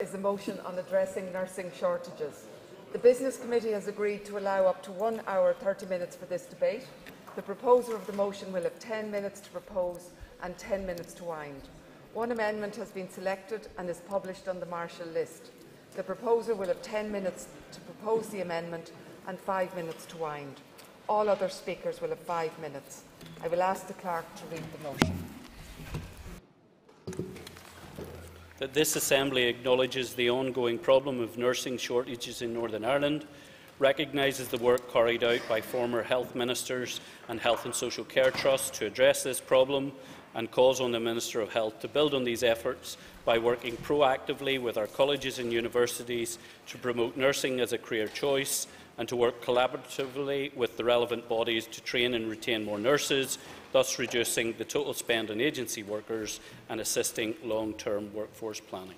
is a motion on addressing nursing shortages. The Business Committee has agreed to allow up to 1 hour 30 minutes for this debate. The proposer of the motion will have 10 minutes to propose and 10 minutes to wind. One amendment has been selected and is published on the Marshall list. The proposer will have 10 minutes to propose the amendment and 5 minutes to wind. All other speakers will have 5 minutes. I will ask the clerk to read the motion. That this Assembly acknowledges the ongoing problem of nursing shortages in Northern Ireland, recognises the work carried out by former health ministers and Health and Social Care Trusts to address this problem, and calls on the Minister of Health to build on these efforts by working proactively with our colleges and universities to promote nursing as a career choice, and to work collaboratively with the relevant bodies to train and retain more nurses, thus reducing the total spend on agency workers and assisting long-term workforce planning.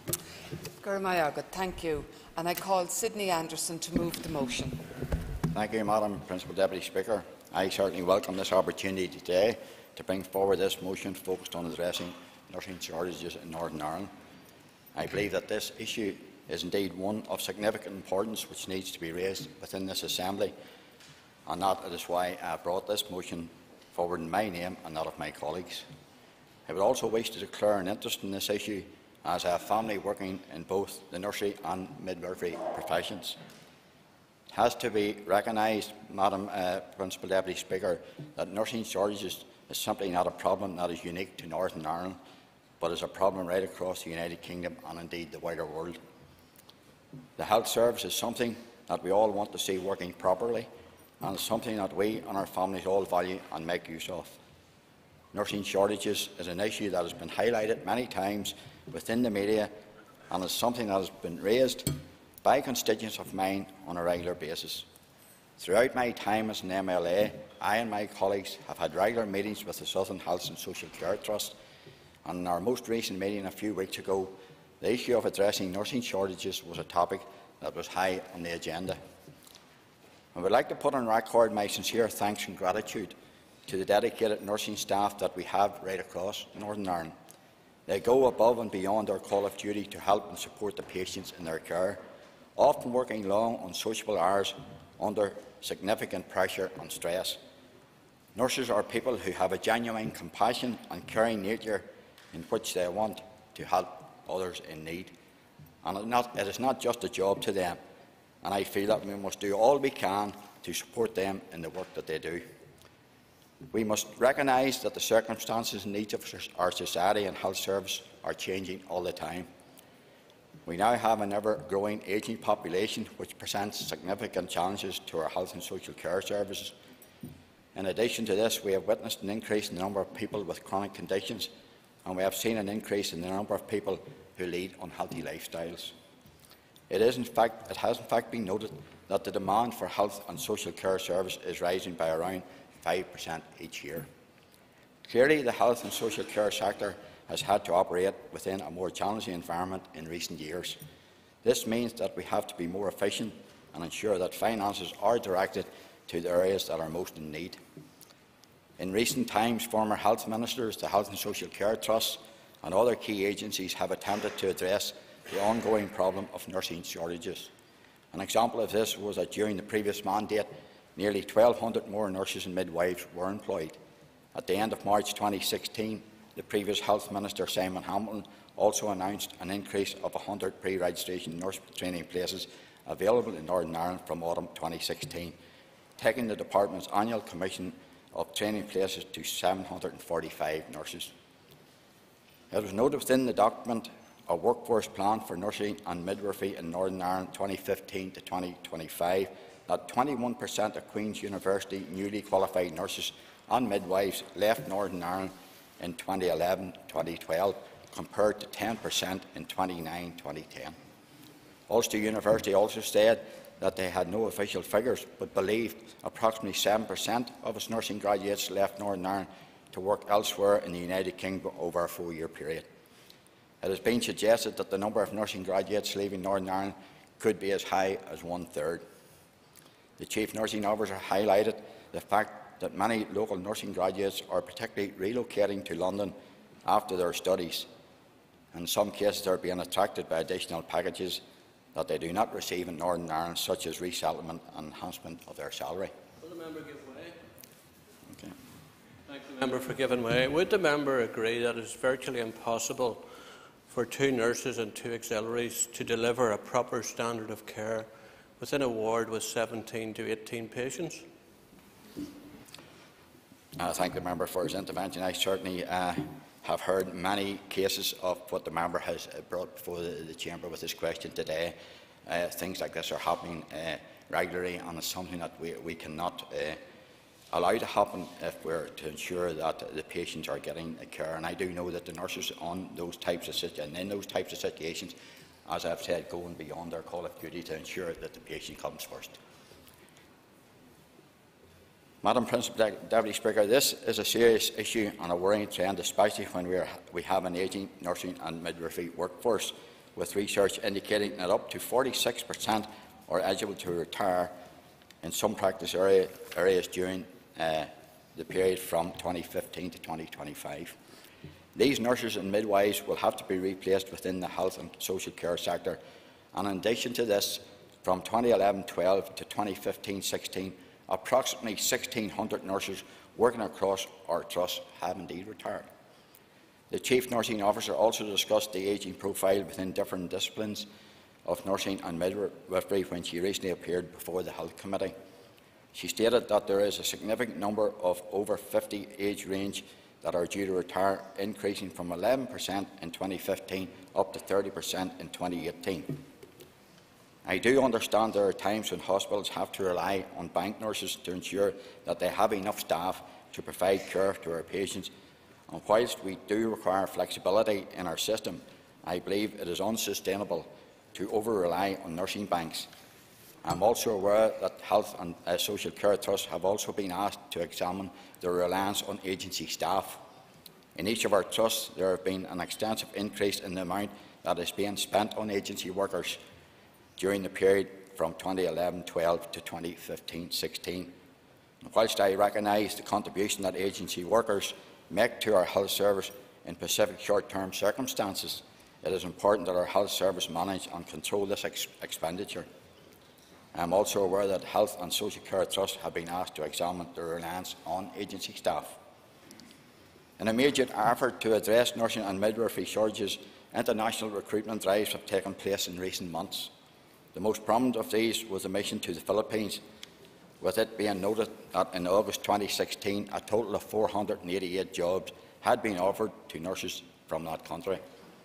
Thank you. And I call Sidney Anderson to move the motion. Thank you, Madam Principal Deputy Speaker. I certainly welcome this opportunity today to bring forward this motion focused on addressing nursing shortages in Northern Ireland. I believe that this issue is indeed one of significant importance which needs to be raised within this Assembly, and that is why I brought this motion forward in my name and that of my colleagues. I would also wish to declare an interest in this issue as I have family working in both the nursery and midwifery professions. It has to be recognised, Madam Principal Deputy Speaker, that nursing shortages is simply not a problem that is unique to Northern Ireland, but is a problem right across the United Kingdom and indeed the wider world. The health service is something that we all want to see working properly, and is something that we and our families all value and make use of. Nursing shortages is an issue that has been highlighted many times within the media, and is something that has been raised by constituents of mine on a regular basis. Throughout my time as an MLA, I and my colleagues have had regular meetings with the Southern Health and Social Care Trust, and in our most recent meeting a few weeks ago, the issue of addressing nursing shortages was a topic that was high on the agenda. I would like to put on record my sincere thanks and gratitude to the dedicated nursing staff that we have right across Northern Ireland. They go above and beyond their call of duty to help and support the patients in their care, often working long, unsociable hours under significant pressure and stress. Nurses are people who have a genuine compassion and caring nature in which they want to help others in need. And it is not just a job to them, and I feel that we must do all we can to support them in the work that they do. We must recognise that the circumstances and needs of our society and health service are changing all the time. We now have an ever-growing ageing population which presents significant challenges to our health and social care services. In addition to this, we have witnessed an increase in the number of people with chronic conditions, and we have seen an increase in the number of people who lead unhealthy lifestyles. It has in fact been noted that the demand for health and social care service is rising by around 5% each year. Clearly, the health and social care sector has had to operate within a more challenging environment in recent years. This means that we have to be more efficient and ensure that finances are directed to the areas that are most in need. In recent times, former health ministers, the Health and Social Care Trusts and other key agencies have attempted to address the ongoing problem of nursing shortages. An example of this was that during the previous mandate, nearly 1,200 more nurses and midwives were employed. At the end of March 2016, the previous Health Minister, Simon Hamilton, also announced an increase of 100 pre-registration nurse training places available in Northern Ireland from autumn 2016, taking the Department's annual commission of training places to 745 nurses. It was noted within the document a workforce plan for nursing and midwifery in Northern Ireland 2015 to 2025 that 21% of Queen's University newly qualified nurses and midwives left Northern Ireland in 2011-2012 compared to 10% in 2009-2010. Ulster University also said that they had no official figures but believed approximately 7% of its nursing graduates left Northern Ireland to work elsewhere in the United Kingdom over a 4-year period. It has been suggested that the number of nursing graduates leaving Northern Ireland could be as high as 1/3. The Chief Nursing Officer highlighted the fact that many local nursing graduates are particularly relocating to London after their studies. In some cases, they are being attracted by additional packages that they do not receive in Northern Ireland, such as resettlement and enhancement of their salary. Will the member give way? Okay. Thank the member for giving way. Would the member agree that it is virtually impossible for 2 nurses and 2 auxiliaries to deliver a proper standard of care within a ward with 17 to 18 patients? I thank the member for his intervention. I certainly have heard many cases of what the member has brought before the chamber with this question today. Things like this are happening regularly, and it's something that we cannot allow to happen if we're to ensure that the patients are getting care. And I do know that the nurses on those types of in those types of situations, as I've said, going beyond their call of duty to ensure that the patient comes first. Madam Principal Deputy Speaker, this is a serious issue and a worrying trend, especially when we have an ageing nursing and midwifery workforce, with research indicating that up to 46% are eligible to retire in some practice areas during the period from 2015 to 2025. These nurses and midwives will have to be replaced within the health and social care sector, and in addition to this, from 2011-12 to 2015-16, approximately 1,600 nurses working across our trust have indeed retired. The Chief Nursing Officer also discussed the ageing profile within different disciplines of nursing and midwifery when she recently appeared before the Health Committee. She stated that there is a significant number of over 50 age range that are due to retire, increasing from 11% in 2015 up to 30% in 2018. I do understand there are times when hospitals have to rely on bank nurses to ensure that they have enough staff to provide care to our patients, and whilst we do require flexibility in our system, I believe it is unsustainable to over-rely on nursing banks. I am also aware that Health and Social Care Trusts have also been asked to examine their reliance on agency staff. In each of our trusts, there has been an extensive increase in the amount that is being spent on agency workers during the period from 2011-12 to 2015-16. Whilst I recognise the contribution that agency workers make to our health service in specific short-term circumstances, it is important that our health service manage and control this expenditure. I am also aware that Health and Social Care Trusts have been asked to examine their reliance on agency staff. In a major effort to address nursing and midwifery shortages, international recruitment drives have taken place in recent months. The most prominent of these was a mission to the Philippines, with it being noted that in August 2016 a total of 488 jobs had been offered to nurses from that country.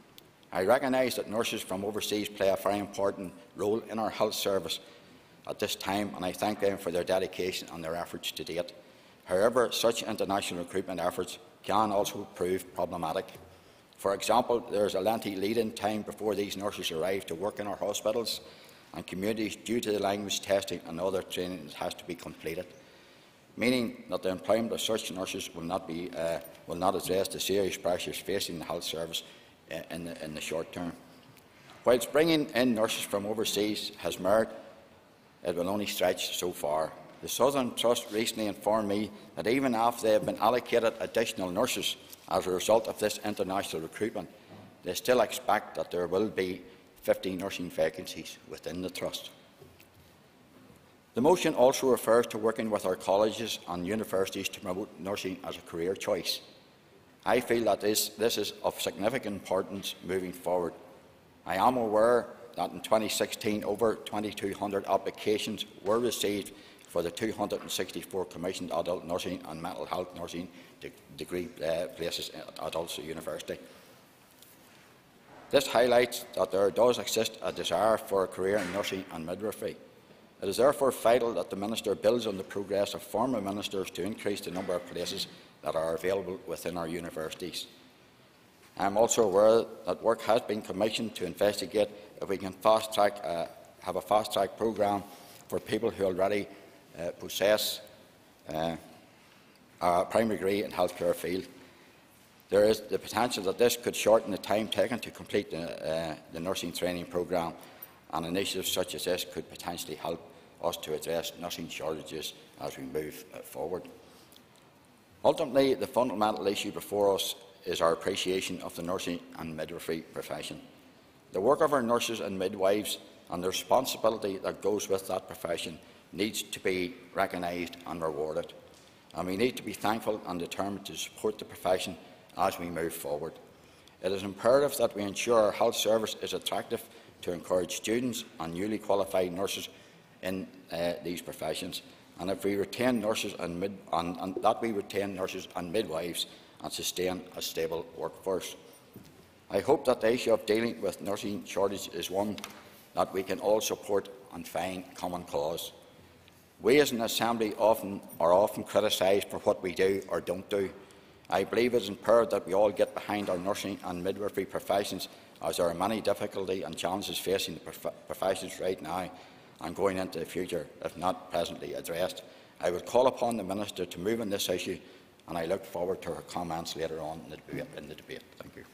I recognise that nurses from overseas play a very important role in our health service at this time, and I thank them for their dedication and their efforts to date. However, such international recruitment efforts can also prove problematic. For example, there is a lengthy lead-in time before these nurses arrive to work in our hospitals and communities due to the language testing and other training that has to be completed, meaning that the employment of such nurses will not address the serious pressures facing the health service in the short term. Whilst bringing in nurses from overseas has merit, it will only stretch so far. The Southern Trust recently informed me that even after they have been allocated additional nurses as a result of this international recruitment, they still expect that there will be 50 nursing vacancies within the Trust. The motion also refers to working with our colleges and universities to promote nursing as a career choice. I feel that this is of significant importance moving forward. I am aware that in 2016 over 2,200 applications were received for the 264 commissioned adult nursing and mental health nursing degree places at Ulster University. This highlights that there does exist a desire for a career in nursing and midwifery. It is therefore vital that the Minister builds on the progress of former ministers to increase the number of places that are available within our universities. I am also aware that work has been commissioned to investigate if we can have a fast-track programme for people who already possess a primary degree in healthcare field. There is the potential that this could shorten the time taken to complete the nursing training programme, and initiatives such as this could potentially help us to address nursing shortages as we move forward. Ultimately, the fundamental issue before us is our appreciation of the nursing and midwifery profession. The work of our nurses and midwives and the responsibility that goes with that profession needs to be recognised and rewarded, and we need to be thankful and determined to support the profession as we move forward. It is imperative that we ensure our health service is attractive to encourage students and newly qualified nurses in these professions, and if we retain nurses and nurses and midwives and sustain a stable workforce. I hope that the issue of dealing with nursing shortage is one that we can all support and find common cause. We as an Assembly are often criticised for what we do or don't do. I believe it is imperative that we all get behind our nursing and midwifery professions, as there are many difficulties and challenges facing the professions right now and going into the future, if not presently addressed. I would call upon the Minister to move on this issue, and I look forward to her comments later on in the debate. Thank you.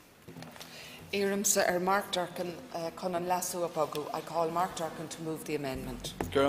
Mark Durkin, Conan Lasso Apogu. I call Mark Durkin to move the amendment.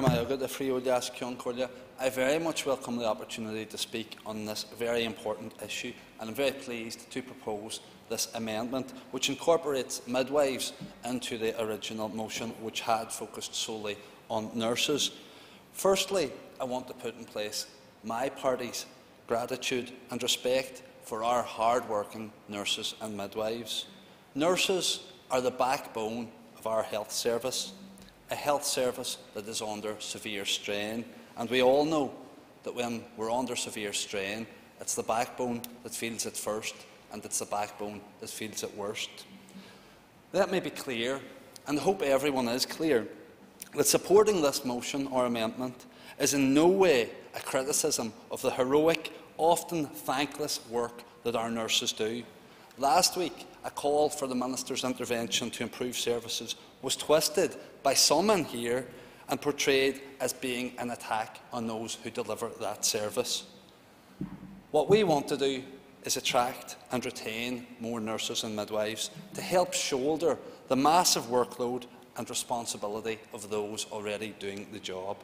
I very much welcome the opportunity to speak on this very important issue, and I'm very pleased to propose this amendment, which incorporates midwives into the original motion, which had focused solely on nurses. Firstly, I want to put in place my party's gratitude and respect for our hard-working nurses and midwives. Nurses are the backbone of our health service, a health service that is under severe strain. And we all know that when we're under severe strain, it's the backbone that feels it first, and it's the backbone that feels it worst. Let me be clear, and I hope everyone is clear, that supporting this motion or amendment is in no way a criticism of the heroic, often thankless work that our nurses do. Last week, a call for the Minister's intervention to improve services was twisted by some in here and portrayed as being an attack on those who deliver that service. What we want to do is attract and retain more nurses and midwives to help shoulder the massive workload and responsibility of those already doing the job.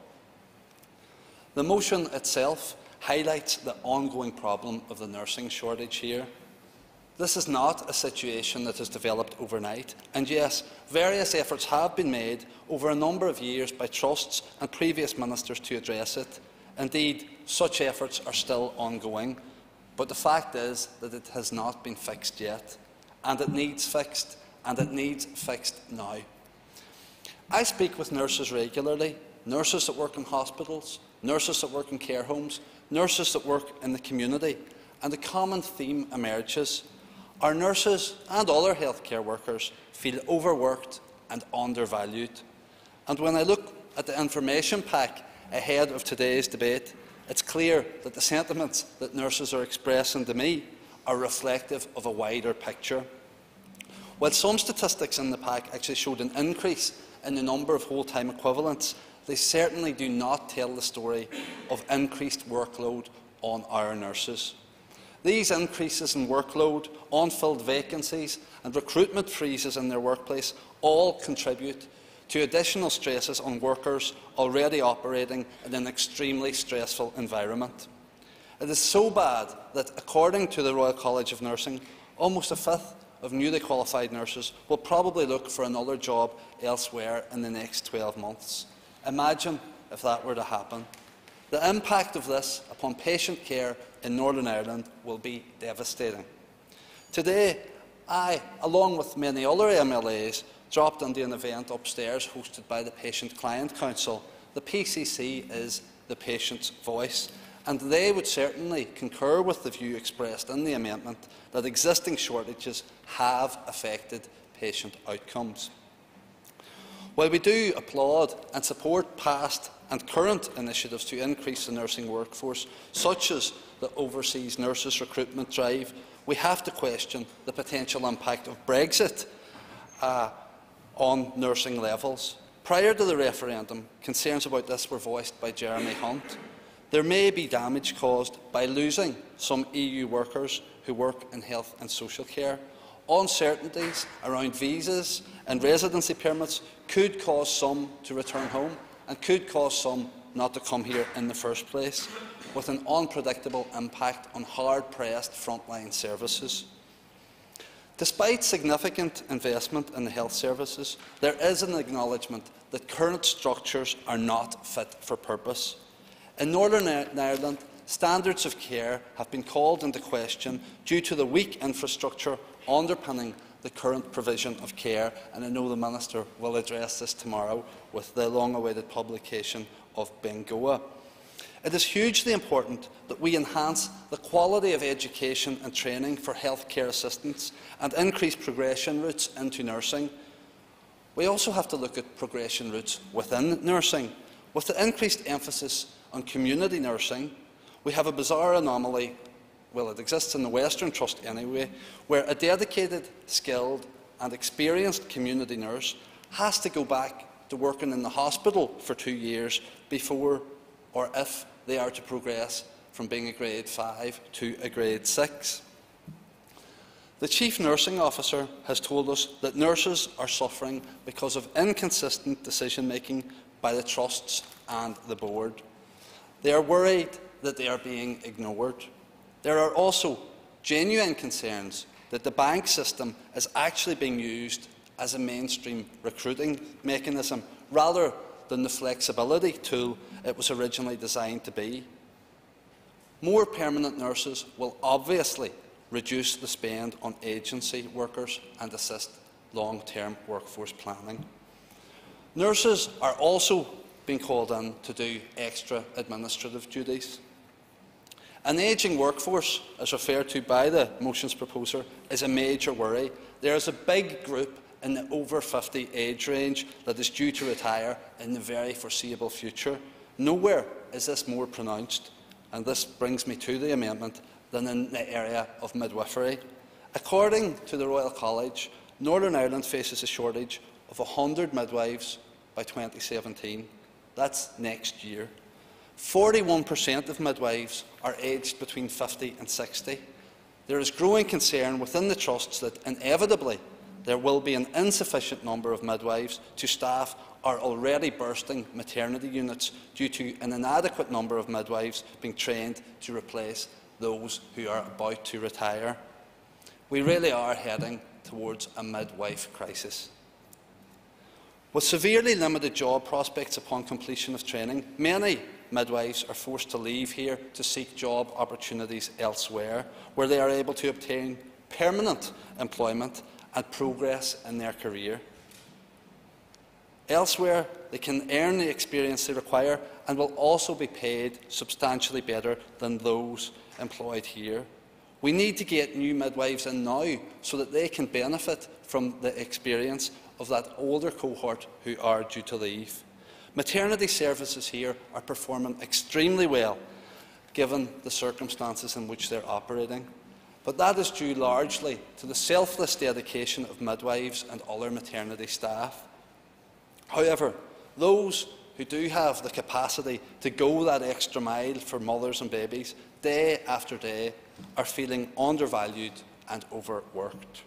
The motion itself highlights the ongoing problem of the nursing shortage here. This is not a situation that has developed overnight, and yes, various efforts have been made over a number of years by trusts and previous ministers to address it. Indeed, such efforts are still ongoing, but the fact is that it has not been fixed yet, and it needs fixed, and it needs fixed now. I speak with nurses regularly, nurses that work in hospitals, nurses that work in care homes, nurses that work in the community, and a common theme emerges. Our nurses and other healthcare workers feel overworked and undervalued. And when I look at the information pack ahead of today's debate, it's clear that the sentiments that nurses are expressing to me are reflective of a wider picture. While some statistics in the pack actually showed an increase in the number of whole-time equivalents, they certainly do not tell the story of increased workload on our nurses. These increases in workload, unfilled vacancies and recruitment freezes in their workplace all contribute to additional stresses on workers already operating in an extremely stressful environment. It is so bad that, according to the Royal College of Nursing, almost a fifth of newly qualified nurses will probably look for another job elsewhere in the next 12 months. Imagine if that were to happen. The impact of this upon patient care in Northern Ireland will be devastating. Today, I, along with many other MLAs, dropped into an event upstairs hosted by the Patient Client Council. The PCC is the patient's voice, and they would certainly concur with the view expressed in the amendment that existing shortages have affected patient outcomes. While we do applaud and support past and current initiatives to increase the nursing workforce, such as the Overseas Nurses Recruitment Drive, we have to question the potential impact of Brexit on nursing levels. Prior to the referendum, concerns about this were voiced by Jeremy Hunt. There may be damage caused by losing some EU workers who work in health and social care. Uncertainties around visas and residency permits could cause some to return home and could cause some not to come here in the first place, with an unpredictable impact on hard-pressed frontline services. Despite significant investment in the health services, there is an acknowledgement that current structures are not fit for purpose. In Northern Ireland, standards of care have been called into question due to the weak infrastructure underpinning the current provision of care, and I know the Minister will address this tomorrow with the long-awaited publication of Bengoa. It is hugely important that we enhance the quality of education and training for healthcare assistants and increase progression routes into nursing. We also have to look at progression routes within nursing. With the increased emphasis on community nursing, we have a bizarre anomaly, well, it exists in the Western Trust anyway, where a dedicated, skilled and experienced community nurse has to go back to working in the hospital for 2 years before or if they are to progress from being a grade 5 to a grade 6. The Chief Nursing Officer has told us that nurses are suffering because of inconsistent decision-making by the trusts and the board. They are worried that they are being ignored. There are also genuine concerns that the bank system is actually being used as a mainstream recruiting mechanism rather than the flexibility tool it was originally designed to be. More permanent nurses will obviously reduce the spend on agency workers and assist long-term workforce planning. Nurses are also being called in to do extra administrative duties. An ageing workforce, as referred to by the motion's proposer, is a major worry. There is a big group in the over 50 age range that is due to retire in the very foreseeable future. Nowhere is this more pronounced, and this brings me to the amendment, than in the area of midwifery. According to the Royal College, Northern Ireland faces a shortage of 100 midwives by 2017. That's next year. 41% of midwives are aged between 50 and 60. There is growing concern within the trusts that inevitably there will be an insufficient number of midwives to staff our already bursting maternity units due to an inadequate number of midwives being trained to replace those who are about to retire. We really are heading towards a midwife crisis. With severely limited job prospects upon completion of training, many midwives are forced to leave here to seek job opportunities elsewhere, where they are able to obtain permanent employment and progress in their career. Elsewhere, they can earn the experience they require and will also be paid substantially better than those employed here. We need to get new midwives in now so that they can benefit from the experience of that older cohort who are due to leave. Maternity services here are performing extremely well, given the circumstances in which they're operating. But that is due largely to the selfless dedication of midwives and other maternity staff. However, those who do have the capacity to go that extra mile for mothers and babies, day after day, are feeling undervalued and overworked.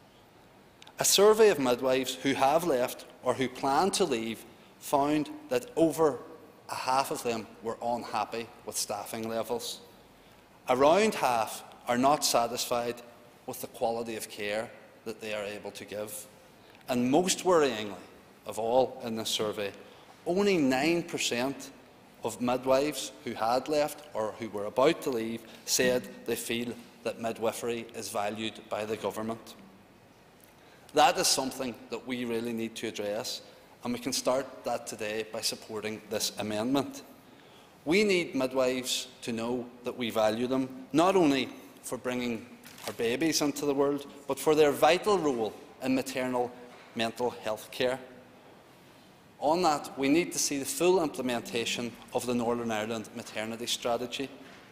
A survey of midwives who have left or who plan to leave found that over a half of them were unhappy with staffing levels. Around half are not satisfied with the quality of care that they are able to give. And most worryingly of all in this survey, only 9% of midwives who had left or who were about to leave said they feel that midwifery is valued by the government. That is something that we really need to address, and we can start that today by supporting this amendment. We need midwives to know that we value them, not only for bringing our babies into the world, but for their vital role in maternal mental health care. On that, we need to see the full implementation of the Northern Ireland Maternity Strategy.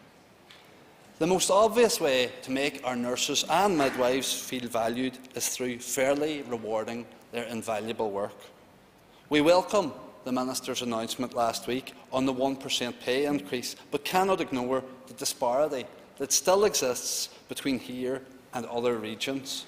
The most obvious way to make our nurses and midwives feel valued is through fairly rewarding their invaluable work. We welcome the Minister's announcement last week on the 1% pay increase, but cannot ignore the disparity that still exists between here and other regions.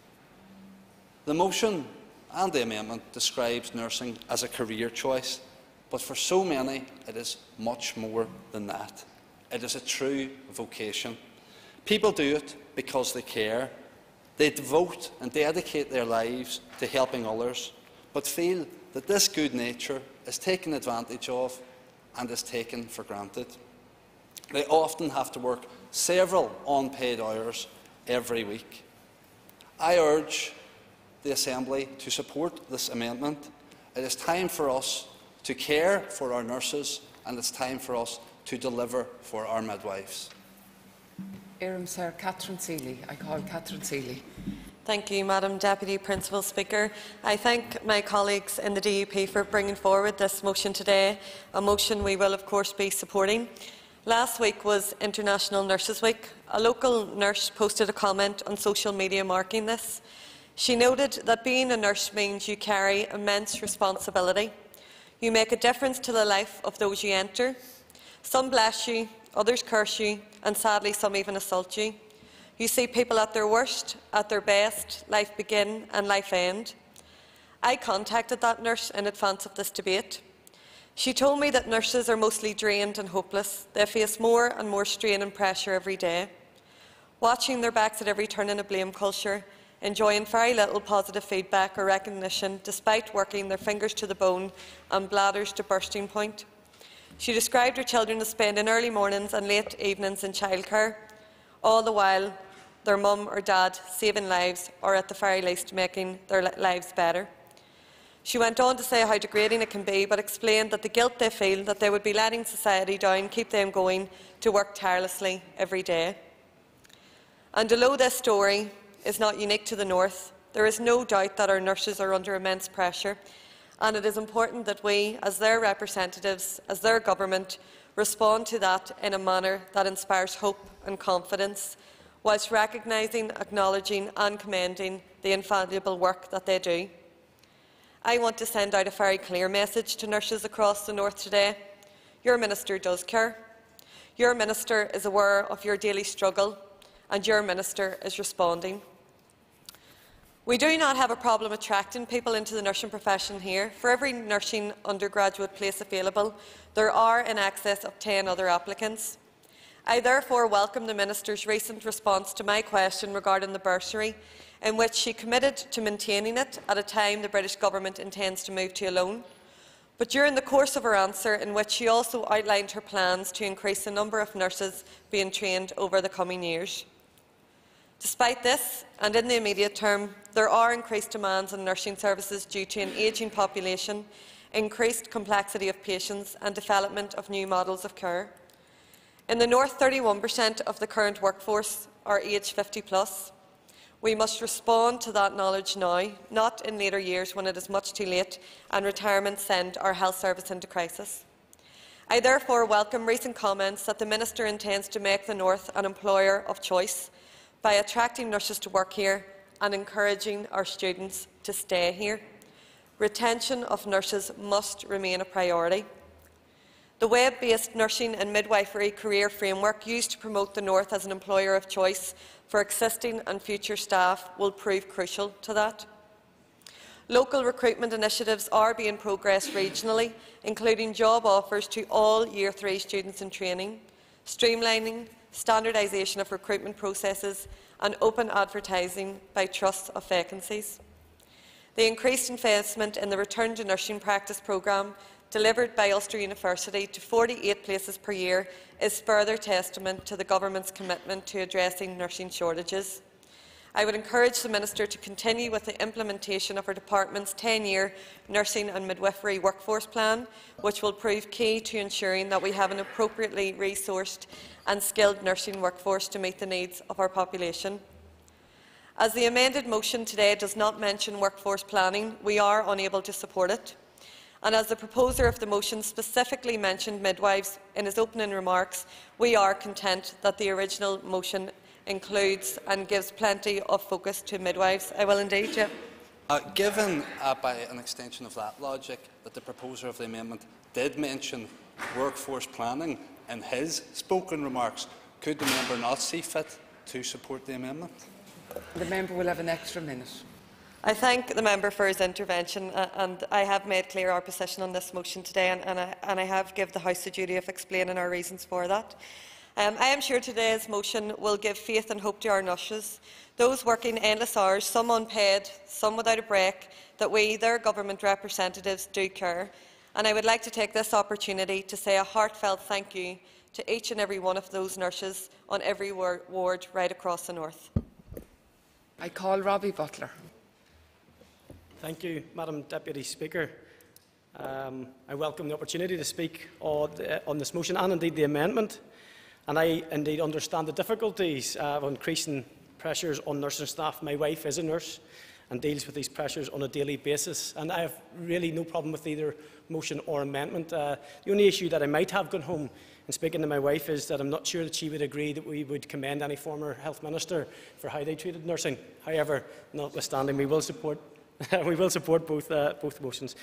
The motion and the amendment describes nursing as a career choice, but for so many it is much more than that. It is a true vocation. People do it because they care. They devote and dedicate their lives to helping others, but feel that this good nature is taken advantage of and is taken for granted. They often have to work several unpaid hours every week. I urge the Assembly to support this amendment. It is time for us to care for our nurses, and it's time for us to deliver for our midwives. Iram Sir, Catherine Seeley. I call Catherine Seeley. Thank you, Madam Deputy Principal Speaker. I thank my colleagues in the DUP for bringing forward this motion today, a motion we will of course be supporting. Last week was International Nurses Week. A local nurse posted a comment on social media marking this. She noted that being a nurse means you carry immense responsibility. You make a difference to the life of those you enter. Some bless you, others curse you, and sadly some even assault you. You see people at their worst, at their best, life begin and life end. I contacted that nurse in advance of this debate. She told me that nurses are mostly drained and hopeless. They face more and more strain and pressure every day. Watching their backs at every turn in a blame culture, enjoying very little positive feedback or recognition despite working their fingers to the bone and bladders to bursting point. She described her children as spending early mornings and late evenings in childcare, all the while their mum or dad saving lives, or at the very least making their lives better. She went on to say how degrading it can be, but explained that the guilt they feel that they would be letting society down keep them going to work tirelessly every day. And although this story is not unique to the North, there is no doubt that our nurses are under immense pressure, and it is important that we, as their representatives, as their government, respond to that in a manner that inspires hope and confidence, whilst recognising, acknowledging and commending the invaluable work that they do. I want to send out a very clear message to nurses across the North today. Your Minister does care. Your Minister is aware of your daily struggle, and your Minister is responding. We do not have a problem attracting people into the nursing profession here. For every nursing undergraduate place available, there are in excess of 10 other applicants. I therefore welcome the Minister's recent response to my question regarding the bursary, in which she committed to maintaining it at a time the British Government intends to move to a loan. But during the course of her answer, in which she also outlined her plans to increase the number of nurses being trained over the coming years. Despite this, and in the immediate term, there are increased demands on nursing services due to an ageing population, increased complexity of patients and development of new models of care. In the North, 31% of the current workforce are aged 50+. We must respond to that knowledge now, not in later years when it is much too late and retirement send our health service into crisis. I therefore welcome recent comments that the Minister intends to make the North an employer of choice by attracting nurses to work here and encouraging our students to stay here. Retention of nurses must remain a priority. The web-based nursing and midwifery career framework used to promote the North as an employer of choice for existing and future staff will prove crucial to that. Local recruitment initiatives are being progressed regionally, including job offers to all Year 3 students in training, streamlining, standardisation of recruitment processes and open advertising by trusts of vacancies. The increased investment in the Return to Nursing Practice programme delivered by Ulster University to 48 places per year is further testament to the Government's commitment to addressing nursing shortages. I would encourage the Minister to continue with the implementation of her Department's 10-year nursing and midwifery workforce plan, which will prove key to ensuring that we have an appropriately resourced and skilled nursing workforce to meet the needs of our population. As the amended motion today does not mention workforce planning, we are unable to support it. And as the proposer of the motion specifically mentioned midwives in his opening remarks, we are content that the original motion includes and gives plenty of focus to midwives. I will indeed, yeah. Given, by an extension of that logic, that the proposer of the amendment did mention workforce planning in his spoken remarks, could the member not see fit to support the amendment? The member will have an extra minute. I thank the member for his intervention, and I have made clear our position on this motion today, and I have given the House the duty of explaining our reasons for that. I am sure today's motion will give faith and hope to our nurses, those working endless hours, some unpaid, some without a break, that we, their government representatives, do care. And I would like to take this opportunity to say a heartfelt thank you to each and every one of those nurses on every ward right across the north. I call Robbie Butler. Thank you, Madam Deputy Speaker. I welcome the opportunity to speak on this motion and indeed the amendment. And I indeed understand the difficulties of increasing pressures on nursing staff. My wife is a nurse and deals with these pressures on a daily basis. And I have really no problem with either motion or amendment. The only issue that I might have gone home and speaking to my wife is that I'm not sure that she would agree that we would commend any former health minister for how they treated nursing. However, notwithstanding, we will support both motions.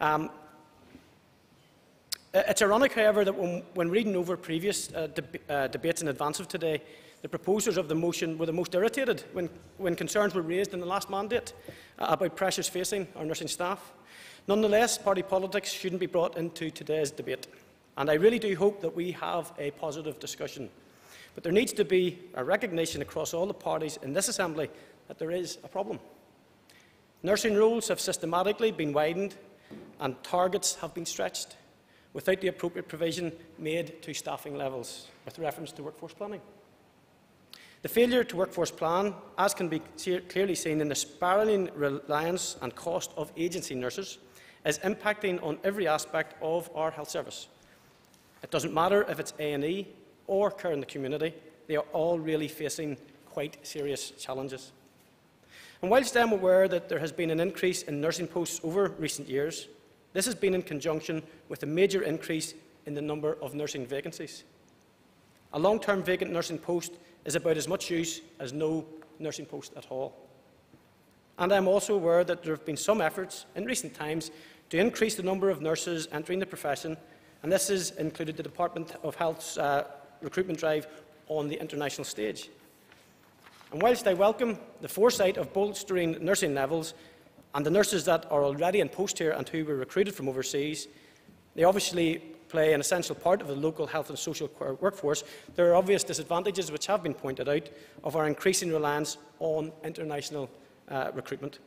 It's ironic, however, that when reading over previous debates in advance of today, the proposers of the motion were the most irritated when concerns were raised in the last mandate about pressures facing our nursing staff. Nonetheless, party politics shouldn't be brought into today's debate, and I really do hope that we have a positive discussion. But there needs to be a recognition across all the parties in this Assembly that there is a problem. Nursing roles have systematically been widened and targets have been stretched without the appropriate provision made to staffing levels with reference to workforce planning. The failure to workforce plan, as can be clearly seen in the spiralling reliance and cost of agency nurses, is impacting on every aspect of our health service. It doesn't matter if it's A&E or care in the community, they are all really facing quite serious challenges. And whilst I am aware that there has been an increase in nursing posts over recent years, this has been in conjunction with a major increase in the number of nursing vacancies. A long-term vacant nursing post is about as much use as no nursing post at all. And I am also aware that there have been some efforts in recent times to increase the number of nurses entering the profession, and this has included the Department of Health's recruitment drive on the international stage. And whilst I welcome the foresight of bolstering nursing levels and the nurses that are already in post here and who were recruited from overseas, they obviously play an essential part of the local health and social care workforce, there are obvious disadvantages which have been pointed out of our increasing reliance on international recruitment.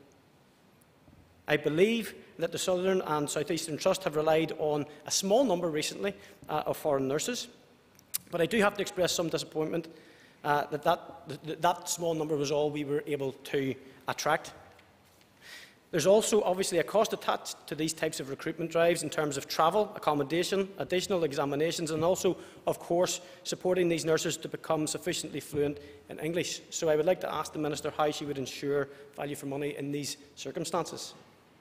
I believe that the Southern and South Eastern Trust have relied on a small number recently of foreign nurses, but I do have to express some disappointment that small number was all we were able to attract. There's also obviously a cost attached to these types of recruitment drives in terms of travel, accommodation, additional examinations, and also, of course, supporting these nurses to become sufficiently fluent in English. So I would like to ask the Minister how she would ensure value for money in these circumstances.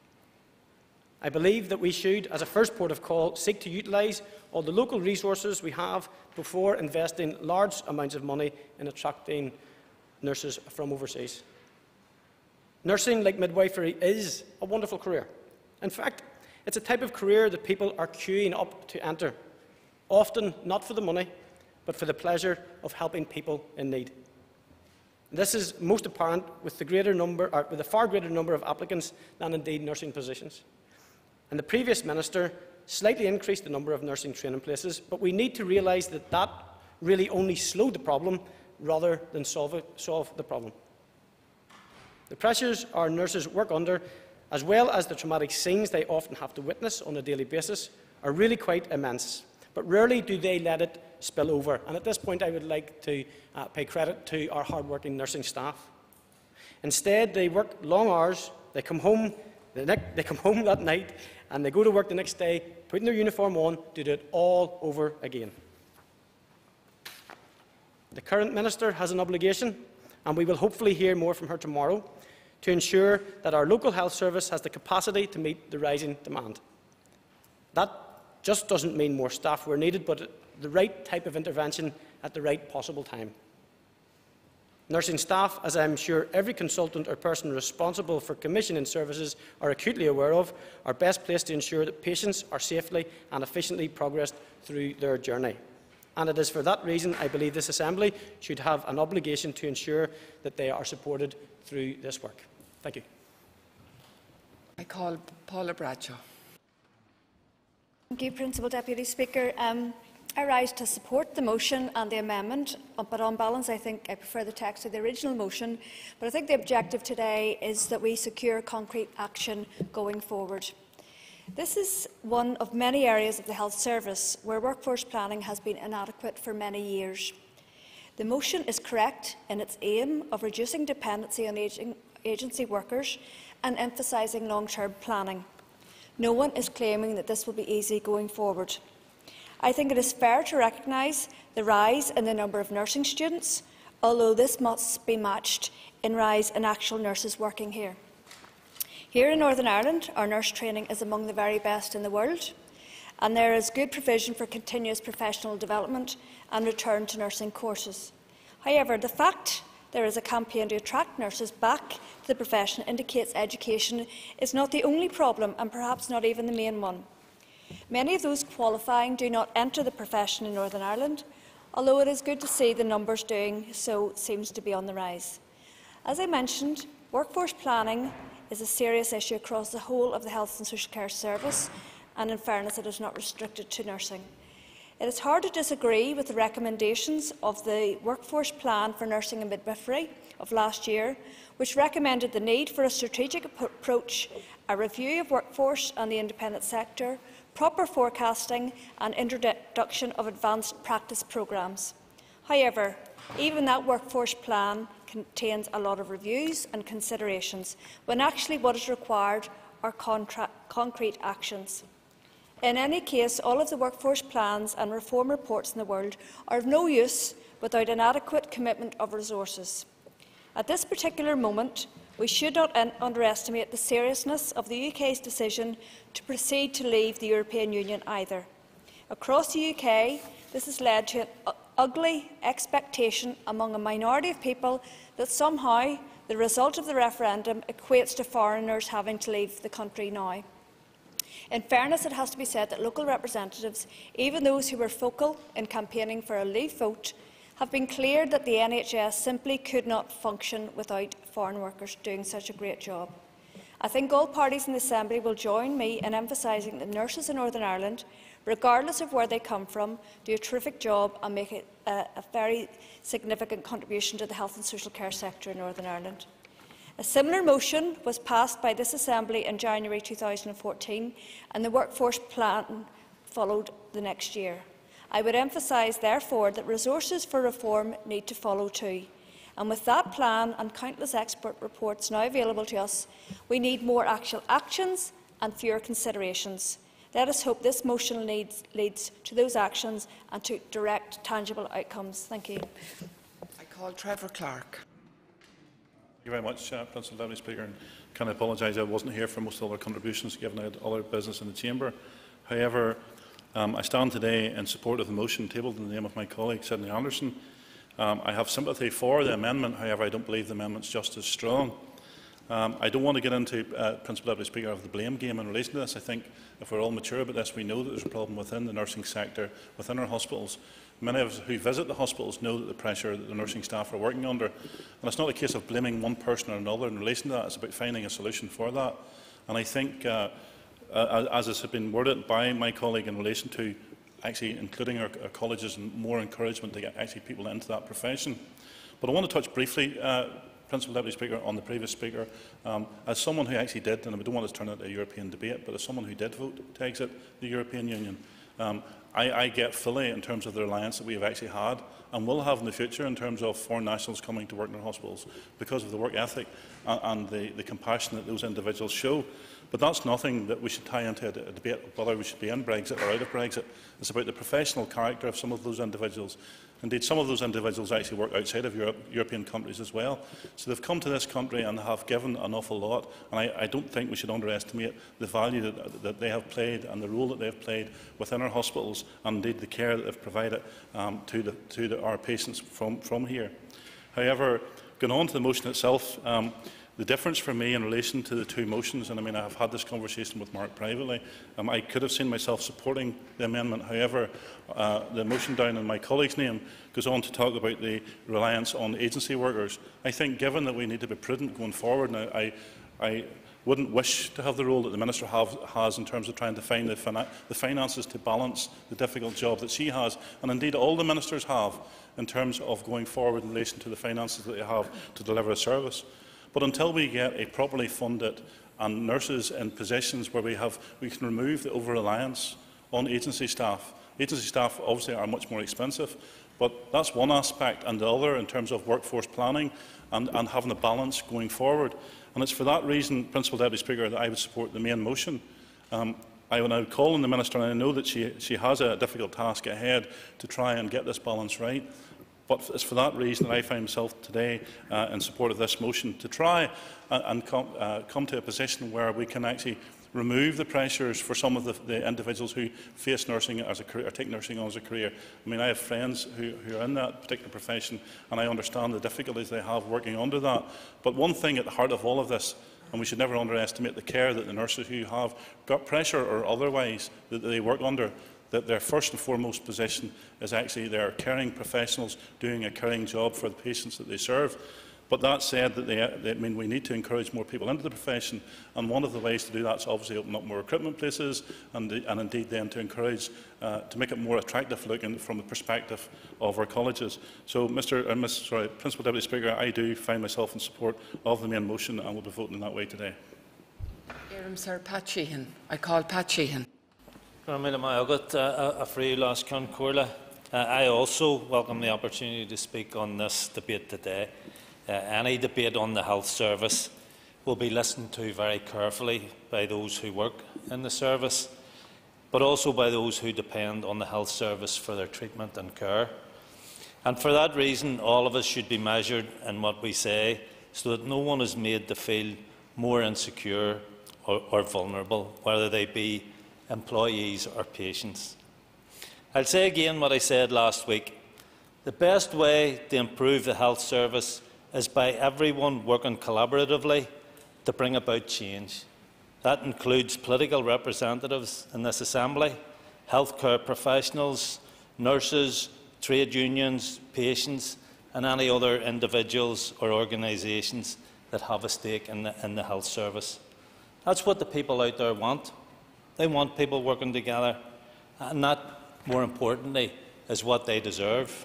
I believe that we should, as a first port of call, seek to utilise all the local resources we have before investing large amounts of money in attracting nurses from overseas. Nursing, like midwifery, is a wonderful career. In fact, it's a type of career that people are queuing up to enter, often not for the money, but for the pleasure of helping people in need. This is most apparent with the far greater number of applicants than indeed nursing positions. And the previous minister slightly increased the number of nursing training places, but we need to realise that that really only slowed the problem rather than solve the problem. The pressures our nurses work under, as well as the traumatic scenes they often have to witness on a daily basis, are really quite immense. But rarely do they let it spill over. And at this point, I would like to pay credit to our hard-working nursing staff. Instead, they work long hours, they come home that night, and they go to work the next day, putting their uniform on, to do it all over again. The current minister has an obligation, and we will hopefully hear more from her tomorrow, to ensure that our local health service has the capacity to meet the rising demand. That just doesn't mean more staff where needed, but the right type of intervention at the right possible time. Nursing staff, as I am sure every consultant or person responsible for commissioning services are acutely aware of, are best placed to ensure that patients are safely and efficiently progressed through their journey. And it is for that reason I believe this Assembly should have an obligation to ensure that they are supported through this work. Thank you. I call Paula Bradshaw. Thank you, Principal Deputy Speaker. I rise to support the motion and the amendment, but on balance I think I prefer the text of the original motion. But I think the objective today is that we secure concrete action going forward. This is one of many areas of the health service where workforce planning has been inadequate for many years. The motion is correct in its aim of reducing dependency on agency workers and emphasising long-term planning. No one is claiming that this will be easy going forward. I think it is fair to recognise the rise in the number of nursing students, although this must be matched in rise in actual nurses working here. Here in Northern Ireland, our nurse training is among the very best in the world, and there is good provision for continuous professional development and return to nursing courses. However, the fact there is a campaign to attract nurses back to the profession indicates education is not the only problem, and perhaps not even the main one. Many of those qualifying do not enter the profession in Northern Ireland, although it is good to see the numbers doing so seems to be on the rise. As I mentioned, workforce planning is a serious issue across the whole of the health and social care service, and in fairness it is not restricted to nursing. It is hard to disagree with the recommendations of the Workforce Plan for Nursing and Midwifery of last year, which recommended the need for a strategic approach, a review of workforce and the independent sector, proper forecasting and introduction of advanced practice programmes. However, even that workforce plan contains a lot of reviews and considerations, when actually what is required are concrete actions. In any case, all of the workforce plans and reform reports in the world are of no use without an adequate commitment of resources. At this particular moment, we should not underestimate the seriousness of the UK's decision to proceed to leave the European Union either. Across the UK, this has led to an ugly expectation among a minority of people that somehow the result of the referendum equates to foreigners having to leave the country now. In fairness, it has to be said that local representatives, even those who were vocal in campaigning for a leave vote, have been clear that the NHS simply could not function without foreign workers doing such a great job. I think all parties in the Assembly will join me in emphasising that nurses in Northern Ireland, regardless of where they come from, do a terrific job and make a very significant contribution to the health and social care sector in Northern Ireland. A similar motion was passed by this Assembly in January 2014, and the workforce plan followed the next year. I would emphasise, therefore, that resources for reform need to follow too. And with that plan and countless expert reports now available to us, we need more actual actions and fewer considerations. Let us hope this motion leads to those actions and to direct, tangible outcomes. Thank you. I call Trevor Clark. Thank you very much, Principal Deputy Speaker. And can I apologise I wasn't here for most of the other contributions given I had other business in the chamber. However, I stand today in support of the motion tabled in the name of my colleague Sidney Anderson. I have sympathy for the amendment, however I don't believe the amendment is just as strong. I don't want to get into, Principal Deputy Speaker, of the blame game in relation to this. I think if we're all mature about this, we know that there's a problem within the nursing sector, within our hospitals. Many of us who visit the hospitals know that the pressure that the nursing staff are working under. And it's not a case of blaming one person or another in relation to that. It's about finding a solution for that. And I think, as has been worded by my colleague in relation to actually including our colleges and more encouragement to get actually people into that profession. But I want to touch briefly, Principal Deputy Speaker, on the previous speaker. As someone who actually did, and I don't want to turn it into a European debate, but as someone who did vote to exit the European Union, I get fully in terms of the reliance that we have actually had and will have in the future in terms of foreign nationals coming to work in our hospitals because of the work ethic and the compassion that those individuals show. But that's nothing that we should tie into a debate of whether we should be in Brexit or out of Brexit. It's about the professional character of some of those individuals. Indeed, some of those individuals actually work outside of European countries as well. So they've come to this country and have given an awful lot. And I don't think we should underestimate the value that they have played and the role that they have played within our hospitals and indeed the care that they've provided to our patients from here. However, going on to the motion itself, the difference for me in relation to the two motions, and I mean I have had this conversation with Mark privately, I could have seen myself supporting the amendment. However, the motion down in my colleague's name goes on to talk about the reliance on agency workers. I think given that we need to be prudent going forward, now I wouldn't wish to have the role that the Minister has in terms of trying to find the finances to balance the difficult job that she has, and indeed all the Ministers have, in terms of going forward in relation to the finances that they have to deliver a service. But until we get a properly funded and nurses in positions where we can remove the over-reliance on agency staff. Agency staff obviously are much more expensive, but that's one aspect, and the other in terms of workforce planning and having a balance going forward. And it's for that reason, Principal Deputy Speaker, that I would support the main motion. I would call on the Minister, and I know that she has a difficult task ahead to try and get this balance right. But it's for that reason that I find myself today in support of this motion, to try and come to a position where we can actually remove the pressures for some of the individuals who face nursing as a career, or take nursing on as a career. I mean, I have friends who are in that particular profession, and I understand the difficulties they have working under that. But one thing at the heart of all of this, and we should never underestimate the care that the nurses who have got pressure or otherwise that they work under, that their first and foremost position is actually they're caring professionals doing a caring job for the patients that they serve. But that said, we need to encourage more people into the profession, and one of the ways to do that is obviously open up more recruitment places, and indeed then to encourage, to make it more attractive looking from the perspective of our colleges. So, Principal Deputy Speaker, I do find myself in support of the main motion, and will be voting in that way today. Sir Pat Sheehan. I call Pat Sheehan. I also welcome the opportunity to speak on this debate today. Any debate on the health service will be listened to very carefully by those who work in the service, but also by those who depend on the health service for their treatment and care. And for that reason, all of us should be measured in what we say, so that no one is made to feel more insecure or vulnerable, whether they be employees or patients. I'll say again what I said last week. The best way to improve the health service is by everyone working collaboratively to bring about change. That includes political representatives in this Assembly, healthcare professionals, nurses, trade unions, patients, and any other individuals or organisations that have a stake in the health service. That's what the people out there want. They want people working together, and that, more importantly, is what they deserve.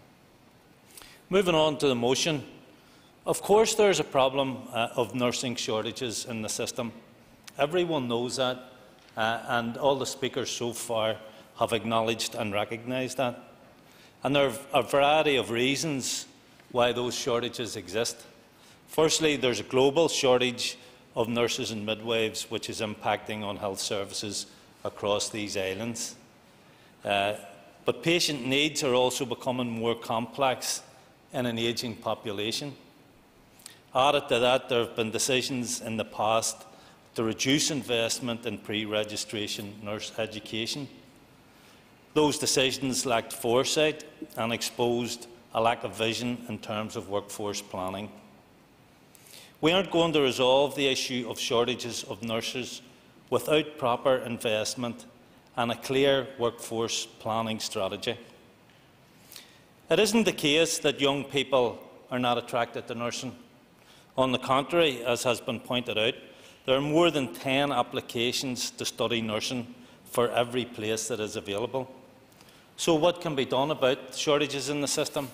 Moving on to the motion. Of course there is a problem of nursing shortages in the system. Everyone knows that, and all the speakers so far have acknowledged and recognised that. And there are a variety of reasons why those shortages exist. Firstly, there is a global shortage of nurses and midwives, which is impacting on health services across these islands. But patient needs are also becoming more complex in an ageing population. Added to that, there have been decisions in the past to reduce investment in pre-registration nurse education. Those decisions lacked foresight and exposed a lack of vision in terms of workforce planning. We aren't going to resolve the issue of shortages of nurses without proper investment and a clear workforce planning strategy. It isn't the case that young people are not attracted to nursing. On the contrary, as has been pointed out, there are more than 10 applications to study nursing for every place that is available. So what can be done about shortages in the system?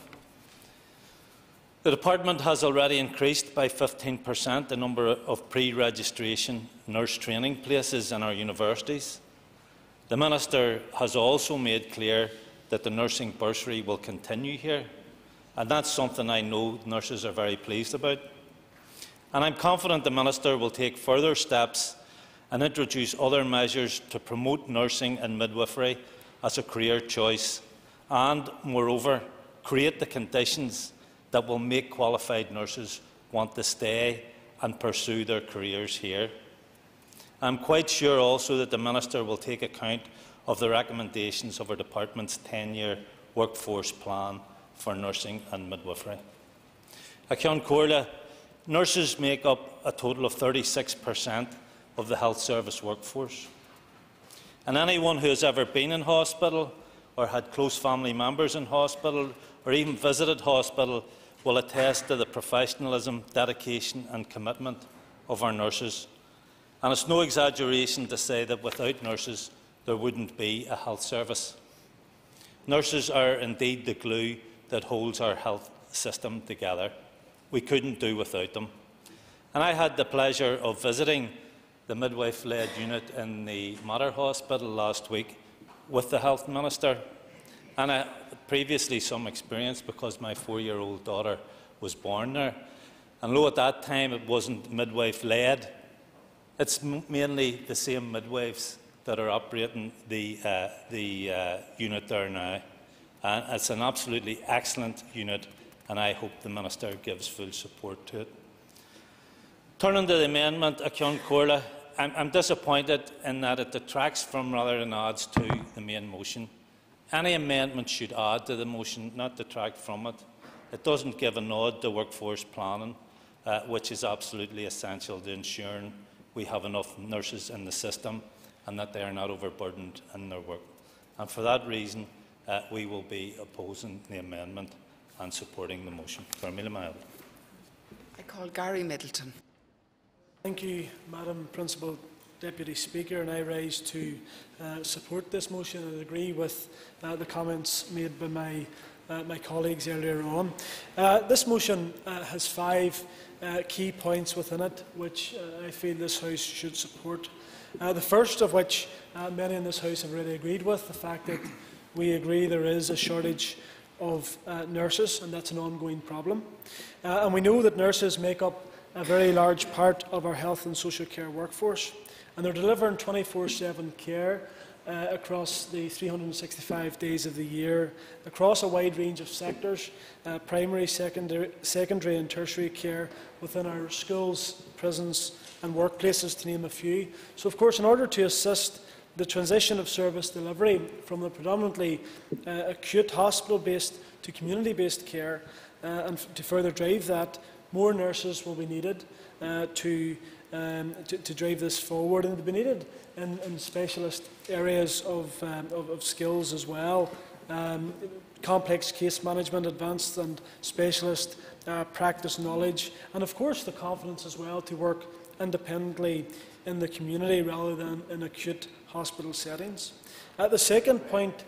The Department has already increased by 15% the number of pre-registration nurse training places in our universities. The Minister has also made clear that the nursing bursary will continue here, and that's something I know nurses are very pleased about. And I'm confident the Minister will take further steps and introduce other measures to promote nursing and midwifery as a career choice and, moreover, create the conditions that will make qualified nurses want to stay and pursue their careers here. I am quite sure also that the Minister will take account of the recommendations of our Department's 10-year workforce plan for nursing and midwifery. At Ceann Comhairle, nurses make up a total of 36% of the health service workforce. And anyone who has ever been in hospital or had close family members in hospital or even visited hospital will attest to the professionalism, dedication and commitment of our nurses, And it's no exaggeration to say that without nurses, there wouldn't be a health service. Nurses are indeed the glue that holds our health system together. We couldn't do without them. And I had the pleasure of visiting the midwife-led unit in the Mater Hospital last week with the Health Minister. And I had previously some experience because my 4-year-old daughter was born there. And though at that time it wasn't midwife-led, it's mainly the same midwives that are operating the unit there now. And it's an absolutely excellent unit, and I hope the Minister gives full support to it. Turning to the amendment, Cion Corla, I'm disappointed in that it detracts from rather than adds to the main motion. Any amendment should add to the motion, not detract from it. It doesn't give a nod to workforce planning, which is absolutely essential to ensuring we have enough nurses in the system and that they are not overburdened in their work. And for that reason, we will be opposing the amendment and supporting the motion. I call Gary Middleton. Thank you, Madam Principal Deputy Speaker, and I rise to support this motion and agree with the comments made by my colleagues earlier on. This motion has 5 key points within it which I feel this House should support. The first of which many in this House have already agreed with, the fact that we agree there is a shortage of nurses, and that's an ongoing problem. And we know that nurses make up a very large part of our health and social care workforce, and they're delivering 24/7 care across the 365 days of the year, across a wide range of sectors, primary, secondary and tertiary care within our schools, prisons and workplaces, to name a few. So, of course, in order to assist the transition of service delivery from the predominantly acute hospital-based to community-based care, and to further drive that, more nurses will be needed to drive this forward, and will be needed in specialist areas of skills as well. Complex case management, advanced and specialist practice knowledge, and of course the confidence as well to work independently in the community rather than in acute hospital settings. The second point,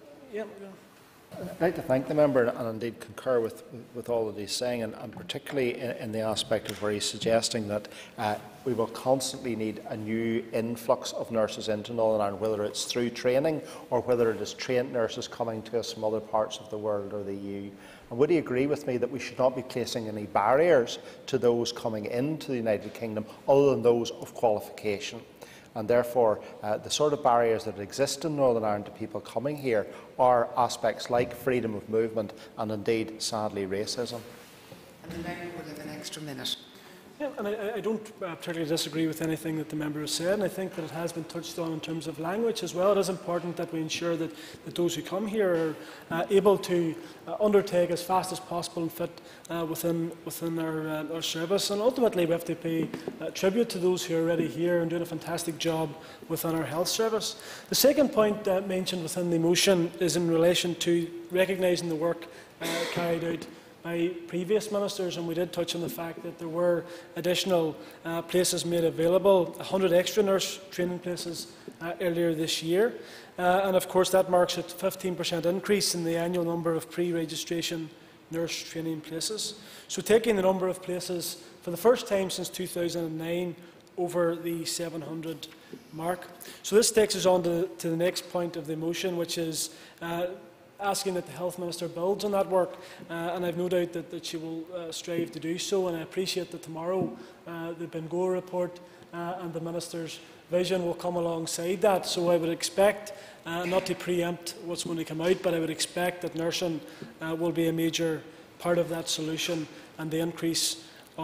I'd like to thank the member and indeed concur with all that he's saying, and particularly in the aspect of where he's suggesting that we will constantly need a new influx of nurses into Northern Ireland, whether it's through training or whether it is trained nurses coming to us from other parts of the world or the EU. And would he agree with me that we should not be placing any barriers to those coming into the United Kingdom other than those of qualification? And therefore, the sort of barriers that exist in Northern Ireland to people coming here are aspects like freedom of movement and indeed, sadly, racism. And the member will have an extra minute. Yeah, and I don't particularly disagree with anything that the member has said, and I think that it has been touched on in terms of language as well. It is important that we ensure that those who come here are able to undertake as fast as possible and fit within our service. And ultimately we have to pay tribute to those who are already here and doing a fantastic job within our health service. The second point mentioned within the motion is in relation to recognising the work carried out by previous ministers, and we did touch on the fact that there were additional places made available, 100 extra nurse training places earlier this year, and of course that marks a 15% increase in the annual number of pre-registration nurse training places. So taking the number of places for the first time since 2009 over the 700 mark. So this takes us on to the next point of the motion, which is asking that the Health Minister builds on that work, and I have no doubt that she will strive to do so, and I appreciate that tomorrow the Bengoa report and the Minister's vision will come alongside that. So I would expect, not to preempt what's going to come out, but I would expect that nursing will be a major part of that solution and the increase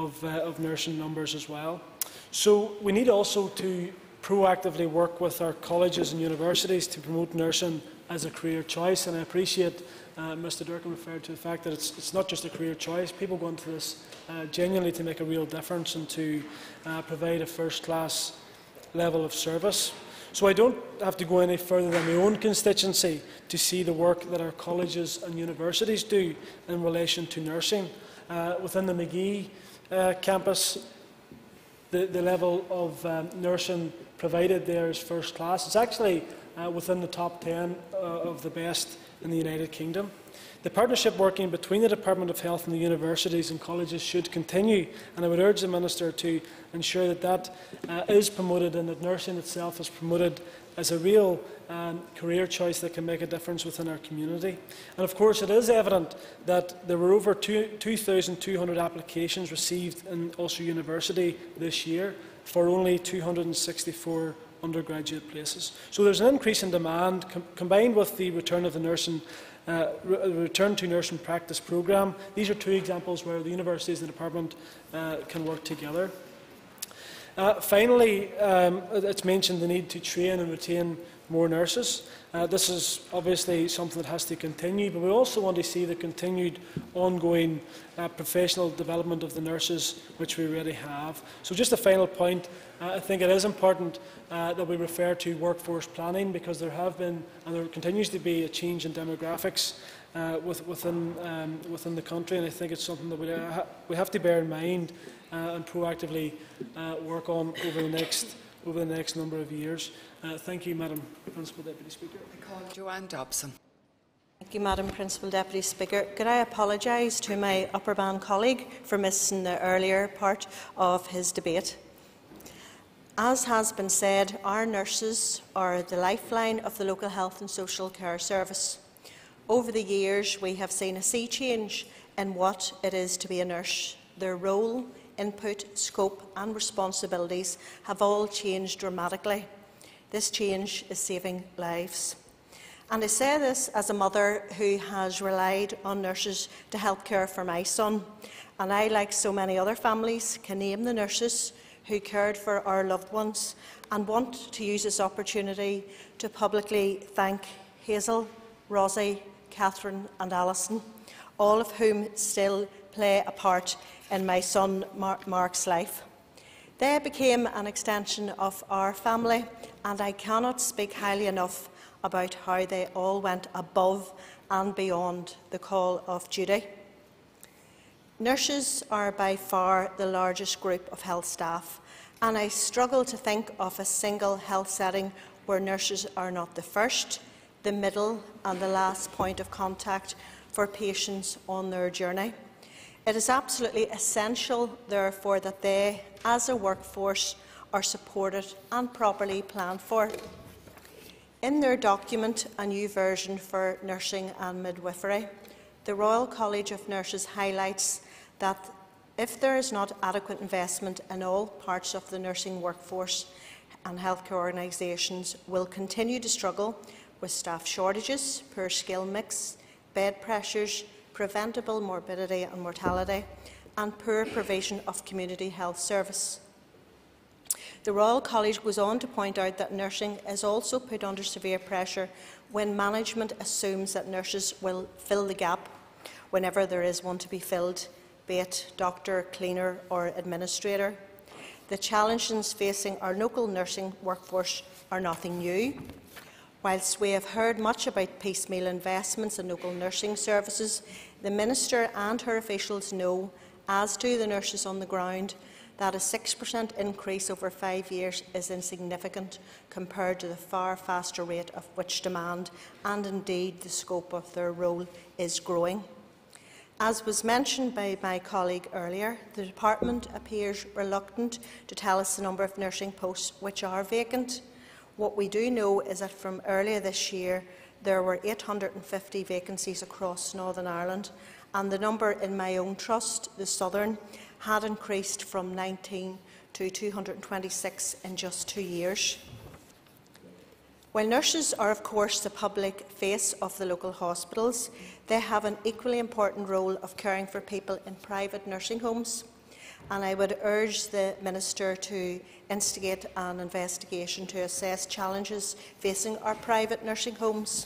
of nursing numbers as well. So we need also to proactively work with our colleges and universities to promote nursing as a career choice, and I appreciate Mr Durkin referred to the fact that it's not just a career choice. People go into this genuinely to make a real difference and to provide a first-class level of service. So I don't have to go any further than my own constituency to see the work that our colleges and universities do in relation to nursing. Within the Magee campus, the level of nursing provided there is first class. It's actually within the top 10 of the best in the United Kingdom. The partnership working between the Department of Health and the universities and colleges should continue, and I would urge the Minister to ensure that that is promoted and that nursing itself is promoted as a real career choice that can make a difference within our community. And of course, it is evident that there were over 2,200 applications received in Ulster University this year for only 264 undergraduate places. So there's an increase in demand, combined with the return of the nursing return to nursing practice programme. These are two examples where the universities and the department can work together. Finally, it's mentioned the need to train and retain more nurses. This is obviously something that has to continue, but we also want to see the continued ongoing professional development of the nurses, which we already have. So just a final point, I think it is important that we refer to workforce planning, because there have been and there continues to be a change in demographics within the country, and I think it's something that we have to bear in mind and proactively work on over the next number of years. Thank you, Madam Principal Deputy Speaker. I call Joanne Dobson. Thank you, Madam Principal Deputy Speaker. Could I apologise to my upper band colleague for missing the earlier part of his debate? As has been said, our nurses are the lifeline of the local health and social care service. Over the years, we have seen a sea change in what it is to be a nurse. Their role, input, scope and responsibilities have all changed dramatically. This change is saving lives. And I say this as a mother who has relied on nurses to help care for my son. And I, like so many other families, can name the nurses who cared for our loved ones, and want to use this opportunity to publicly thank Hazel, Rosie, Catherine and Alison, all of whom still play a part in my son Mark's life. They became an extension of our family, and I cannot speak highly enough about how they all went above and beyond the call of duty. Nurses are by far the largest group of health staff, and I struggle to think of a single health setting where nurses are not the first, the middle and the last point of contact for patients on their journey. It is absolutely essential, therefore, that they, as a workforce, are supported and properly planned for. In their document, A New Version for Nursing and Midwifery, the Royal College of Nurses highlights that if there is not adequate investment in all parts of the nursing workforce, and healthcare organisations will continue to struggle with staff shortages, poor skill mix, bed pressures, preventable morbidity and mortality, and poor provision of community health service. The Royal College goes on to point out that nursing is also put under severe pressure when management assumes that nurses will fill the gap whenever there is one to be filled, be it doctor, cleaner or administrator. The challenges facing our local nursing workforce are nothing new. Whilst we have heard much about piecemeal investments in local nursing services, the Minister and her officials know, as do the nurses on the ground, that a 6% increase over 5 years is insignificant compared to the far faster rate of which demand and indeed the scope of their role is growing. As was mentioned by my colleague earlier, the Department appears reluctant to tell us the number of nursing posts which are vacant. What we do know is that from earlier this year there were 850 vacancies across Northern Ireland, and the number in my own trust, the Southern, had increased from 19 to 226 in just 2 years. While nurses are, of course, the public face of the local hospitals, they have an equally important role of caring for people in private nursing homes, and I would urge the Minister to instigate an investigation to assess challenges facing our private nursing homes.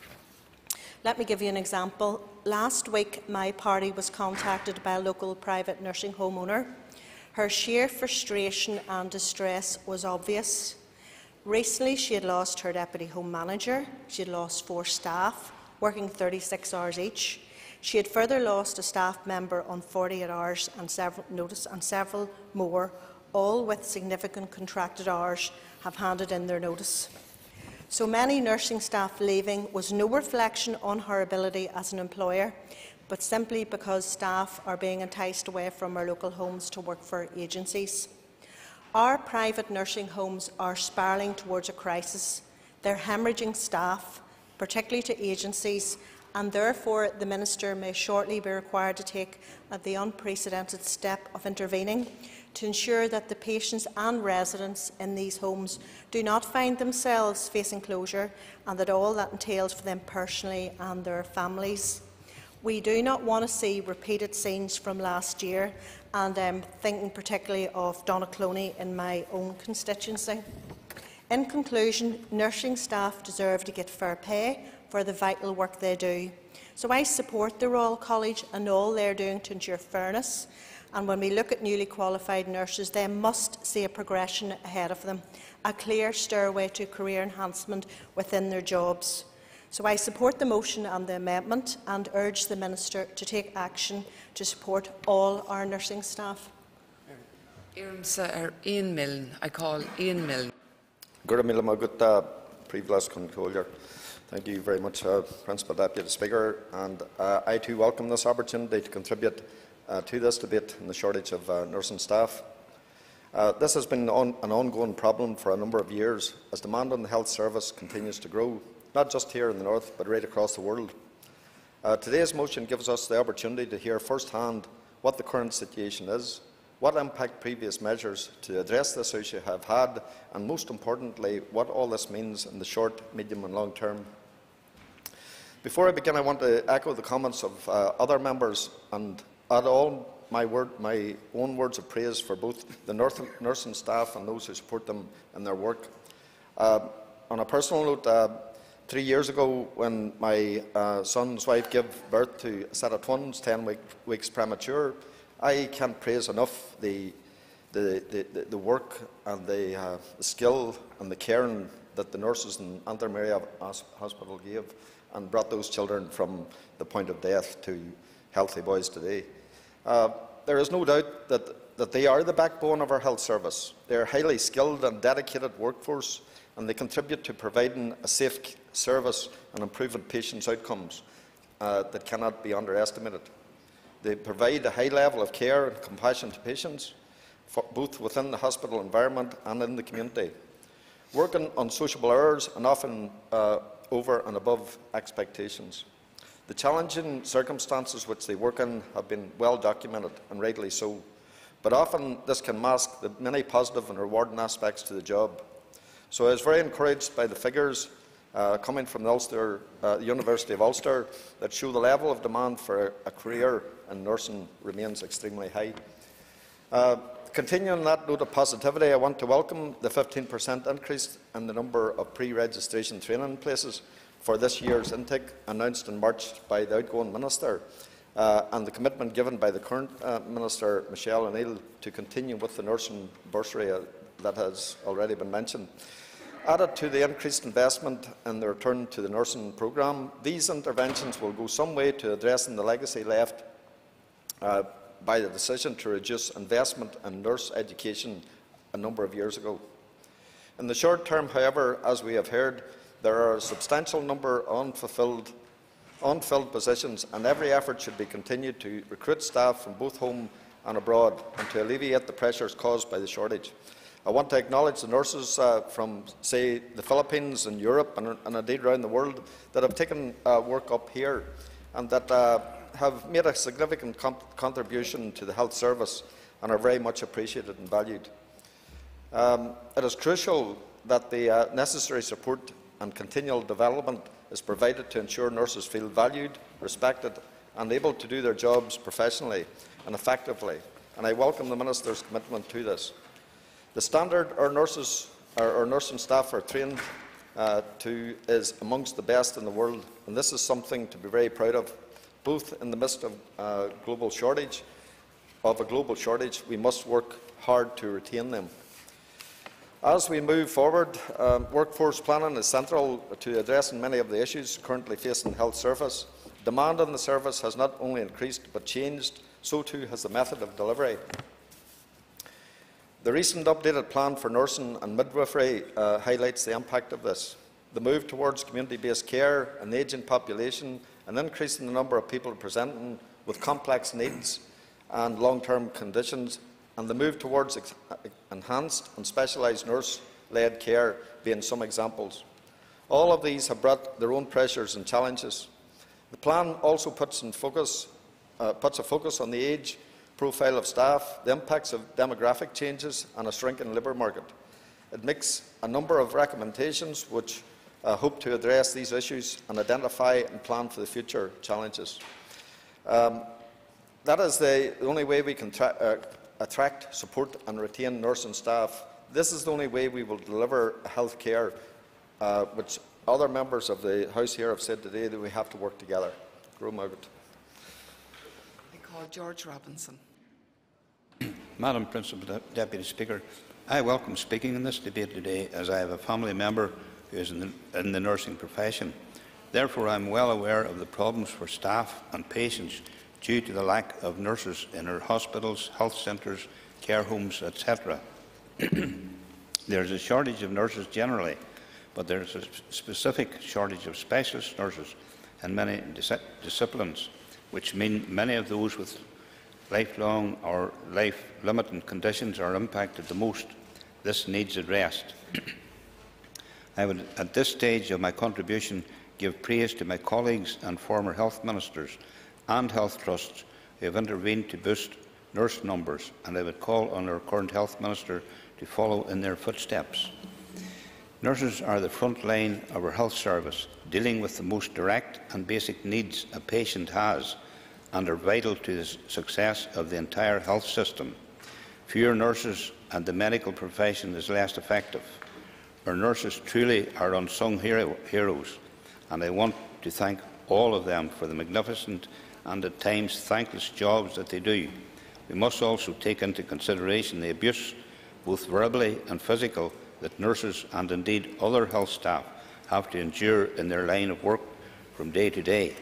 Let me give you an example. Last week, my party was contacted by a local private nursing home owner. Her sheer frustration and distress was obvious. Recently, she had lost her deputy home manager. She had lost 4 staff, working 36 hours each. She had further lost a staff member on 48 hours and several more all with significant contracted hours, have handed in their notice. So many nursing staff leaving was no reflection on her ability as an employer, but simply because staff are being enticed away from our local homes to work for agencies. Our private nursing homes are spiralling towards a crisis. They're hemorrhaging staff, particularly to agencies, and therefore the Minister may shortly be required to take the unprecedented step of intervening to ensure that the patients and residents in these homes do not find themselves facing closure, and that all that entails for them personally and their families. We do not want to see repeated scenes from last year, and I'm thinking particularly of Donaghcloney in my own constituency. In conclusion, nursing staff deserve to get fair pay for the vital work they do. So I support the Royal College and all they are doing to ensure fairness. And when we look at newly qualified nurses, they must see a progression ahead of them, a clear stairway to career enhancement within their jobs. So I support the motion and the amendment and urge the Minister to take action to support all our nursing staff. Ian Milne. I call Ian Milne. Thank you very much, Principal Deputy Speaker. And I too welcome this opportunity to contribute to this debate on the shortage of nursing staff. This has been an ongoing problem for a number of years as demand on the health service continues to grow, not just here in the north but right across the world. Today's motion gives us the opportunity to hear first-hand what the current situation is, what impact previous measures to address this issue have had, and most importantly, what all this means in the short, medium and long term. Before I begin, I want to echo the comments of other members and add all my own words of praise for both the nursing staff and those who support them in their work. On a personal note, 3 years ago, when my son's wife gave birth to a set of twins, 10 weeks premature, I can't praise enough the work and the skill and the caring that the nurses in Antrim Area Hospital gave and brought those children from the point of death to healthy boys today. There is no doubt that they are the backbone of our health service. They are a highly skilled and dedicated workforce, and they contribute to providing a safe service and improving patients' outcomes that cannot be underestimated. They provide a high level of care and compassion to patients, both within the hospital environment and in the community, working on sociable hours and often over and above expectations. The challenging circumstances which they work in have been well documented, and rightly so, but often this can mask the many positive and rewarding aspects to the job. So I was very encouraged by the figures coming from the University of Ulster that show the level of demand for a career in nursing remains extremely high. Continuing that note of positivity, I want to welcome the 15% increase in the number of pre-registration training places for this year's intake, announced in March by the outgoing Minister, and the commitment given by the current Minister, Michelle O'Neill, to continue with the nursing bursary that has already been mentioned. Added to the increased investment in the return to the nursing programme, these interventions will go some way to addressing the legacy left by the decision to reduce investment in nurse education a number of years ago. In the short term, however, as we have heard, there are a substantial number of unfilled positions, and every effort should be continued to recruit staff from both home and abroad and to alleviate the pressures caused by the shortage. I want to acknowledge the nurses from, say, the Philippines and Europe and indeed around the world that have taken work up here and that have made a significant contribution to the health service and are very much appreciated and valued. It is crucial that the necessary support and continual development is provided to ensure nurses feel valued, respected and able to do their jobs professionally and effectively, and I welcome the Minister's commitment to this. The standard our nursing staff are trained to is amongst the best in the world, and this is something to be very proud of. Both in the midst of a global shortage, we must work hard to retain them. As we move forward, workforce planning is central to addressing many of the issues currently facing the health service. Demand on the service has not only increased but changed, so too has the method of delivery. The recent updated plan for nursing and midwifery highlights the impact of this. The move towards community-based care, an ageing population, an increase in the number of people presenting with complex needs and long-term conditions, and the move towards enhanced and specialised nurse-led care being some examples. All of these have brought their own pressures and challenges. The plan also puts a focus on the age profile of staff, the impacts of demographic changes and a shrinking labour market. It makes a number of recommendations which hope to address these issues and identify and plan for the future challenges. That is the only way we can attract, support and retain nursing staff. This is the only way we will deliver health care, which other members of the House here have said today that we have to work together. I call George Robinson. Madam Principal Deputy Speaker, I welcome speaking in this debate today as I have a family member who is in the nursing profession. Therefore, I am well aware of the problems for staff and patients due to the lack of nurses in our hospitals, health centres, care homes, etc. There is a shortage of nurses generally, but there is a specific shortage of specialist nurses in many disciplines, which mean many of those with lifelong or life-limiting conditions are impacted the most. This needs addressed. I would, at this stage of my contribution, give praise to my colleagues and former health ministers and health trusts who have intervened to boost nurse numbers, and I would call on our current health minister to follow in their footsteps. Nurses are the front line of our health service, dealing with the most direct and basic needs a patient has, and are vital to the success of the entire health system. Fewer nurses and the medical profession is less effective. Our nurses truly are unsung heroes, and I want to thank all of them for the magnificent and at times thankless jobs that they do. We must also take into consideration the abuse, both verbally and physical, that nurses and indeed other health staff have to endure in their line of work from day to day.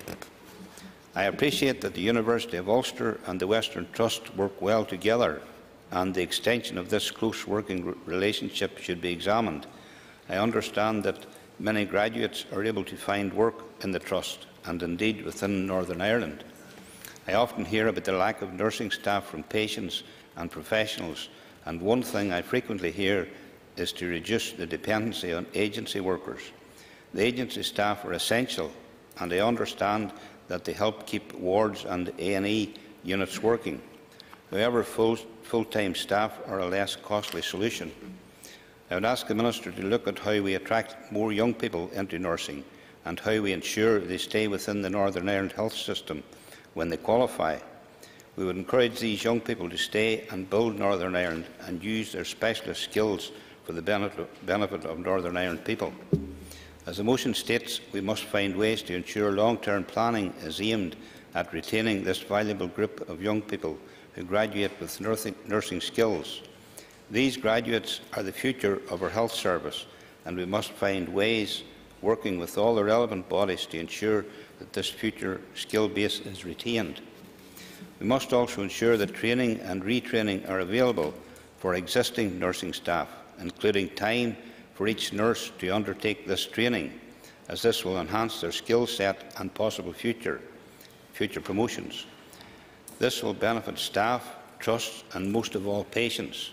I appreciate that the University of Ulster and the Western Trust work well together, and the extension of this close working relationship should be examined. I understand that many graduates are able to find work in the Trust and indeed within Northern Ireland. I often hear about the lack of nursing staff from patients and professionals, and one thing I frequently hear is to reduce the dependency on agency workers. The agency staff are essential, and I understand that they help keep wards and A&E units working. However, full-time staff are a less costly solution. I would ask the Minister to look at how we attract more young people into nursing and how we ensure they stay within the Northern Ireland health system when they qualify. We would encourage these young people to stay and build Northern Ireland and use their specialist skills for the benefit of Northern Ireland people. As the motion states, we must find ways to ensure long-term planning is aimed at retaining this valuable group of young people who graduate with nursing skills. These graduates are the future of our health service, and we must find ways, working with all the relevant bodies, to ensure that this future skill base is retained. We must also ensure that training and retraining are available for existing nursing staff, including time for each nurse to undertake this training, as this will enhance their skill set and possible future promotions. This will benefit staff, trusts and most of all patients.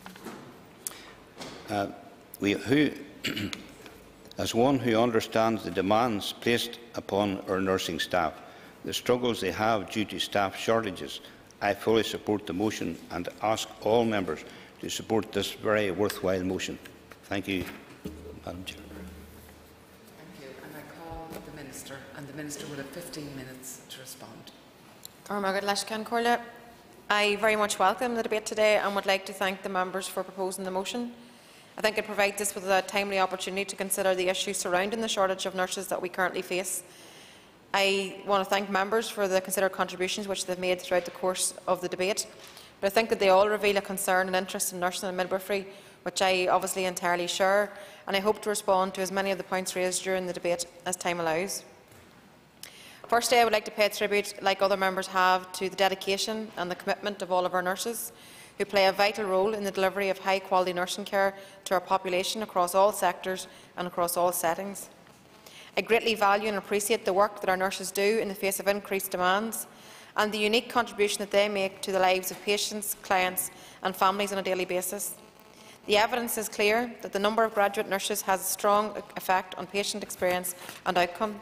As one who understands the demands placed upon our nursing staff, the struggles they have due to staff shortages, I fully support the motion and ask all members to support this very worthwhile motion. Thank you, Madam Chair. Thank you. And I call the Minister, and the Minister will have 15 minutes to respond. I very much welcome the debate today and would like to thank the members for proposing the motion. I think it provides us with a timely opportunity to consider the issues surrounding the shortage of nurses that we currently face. I want to thank members for the considered contributions which they have made throughout the course of the debate, but I think that they all reveal a concern and interest in nursing and midwifery, which I obviously entirely share, and I hope to respond to as many of the points raised during the debate as time allows. Firstly, I would like to pay tribute, like other members have, to the dedication and the commitment of all of our nurses, who play a vital role in the delivery of high-quality nursing care to our population across all sectors and across all settings. I greatly value and appreciate the work that our nurses do in the face of increased demands and the unique contribution that they make to the lives of patients, clients and families on a daily basis. The evidence is clear that the number of graduate nurses has a strong effect on patient experience and outcome.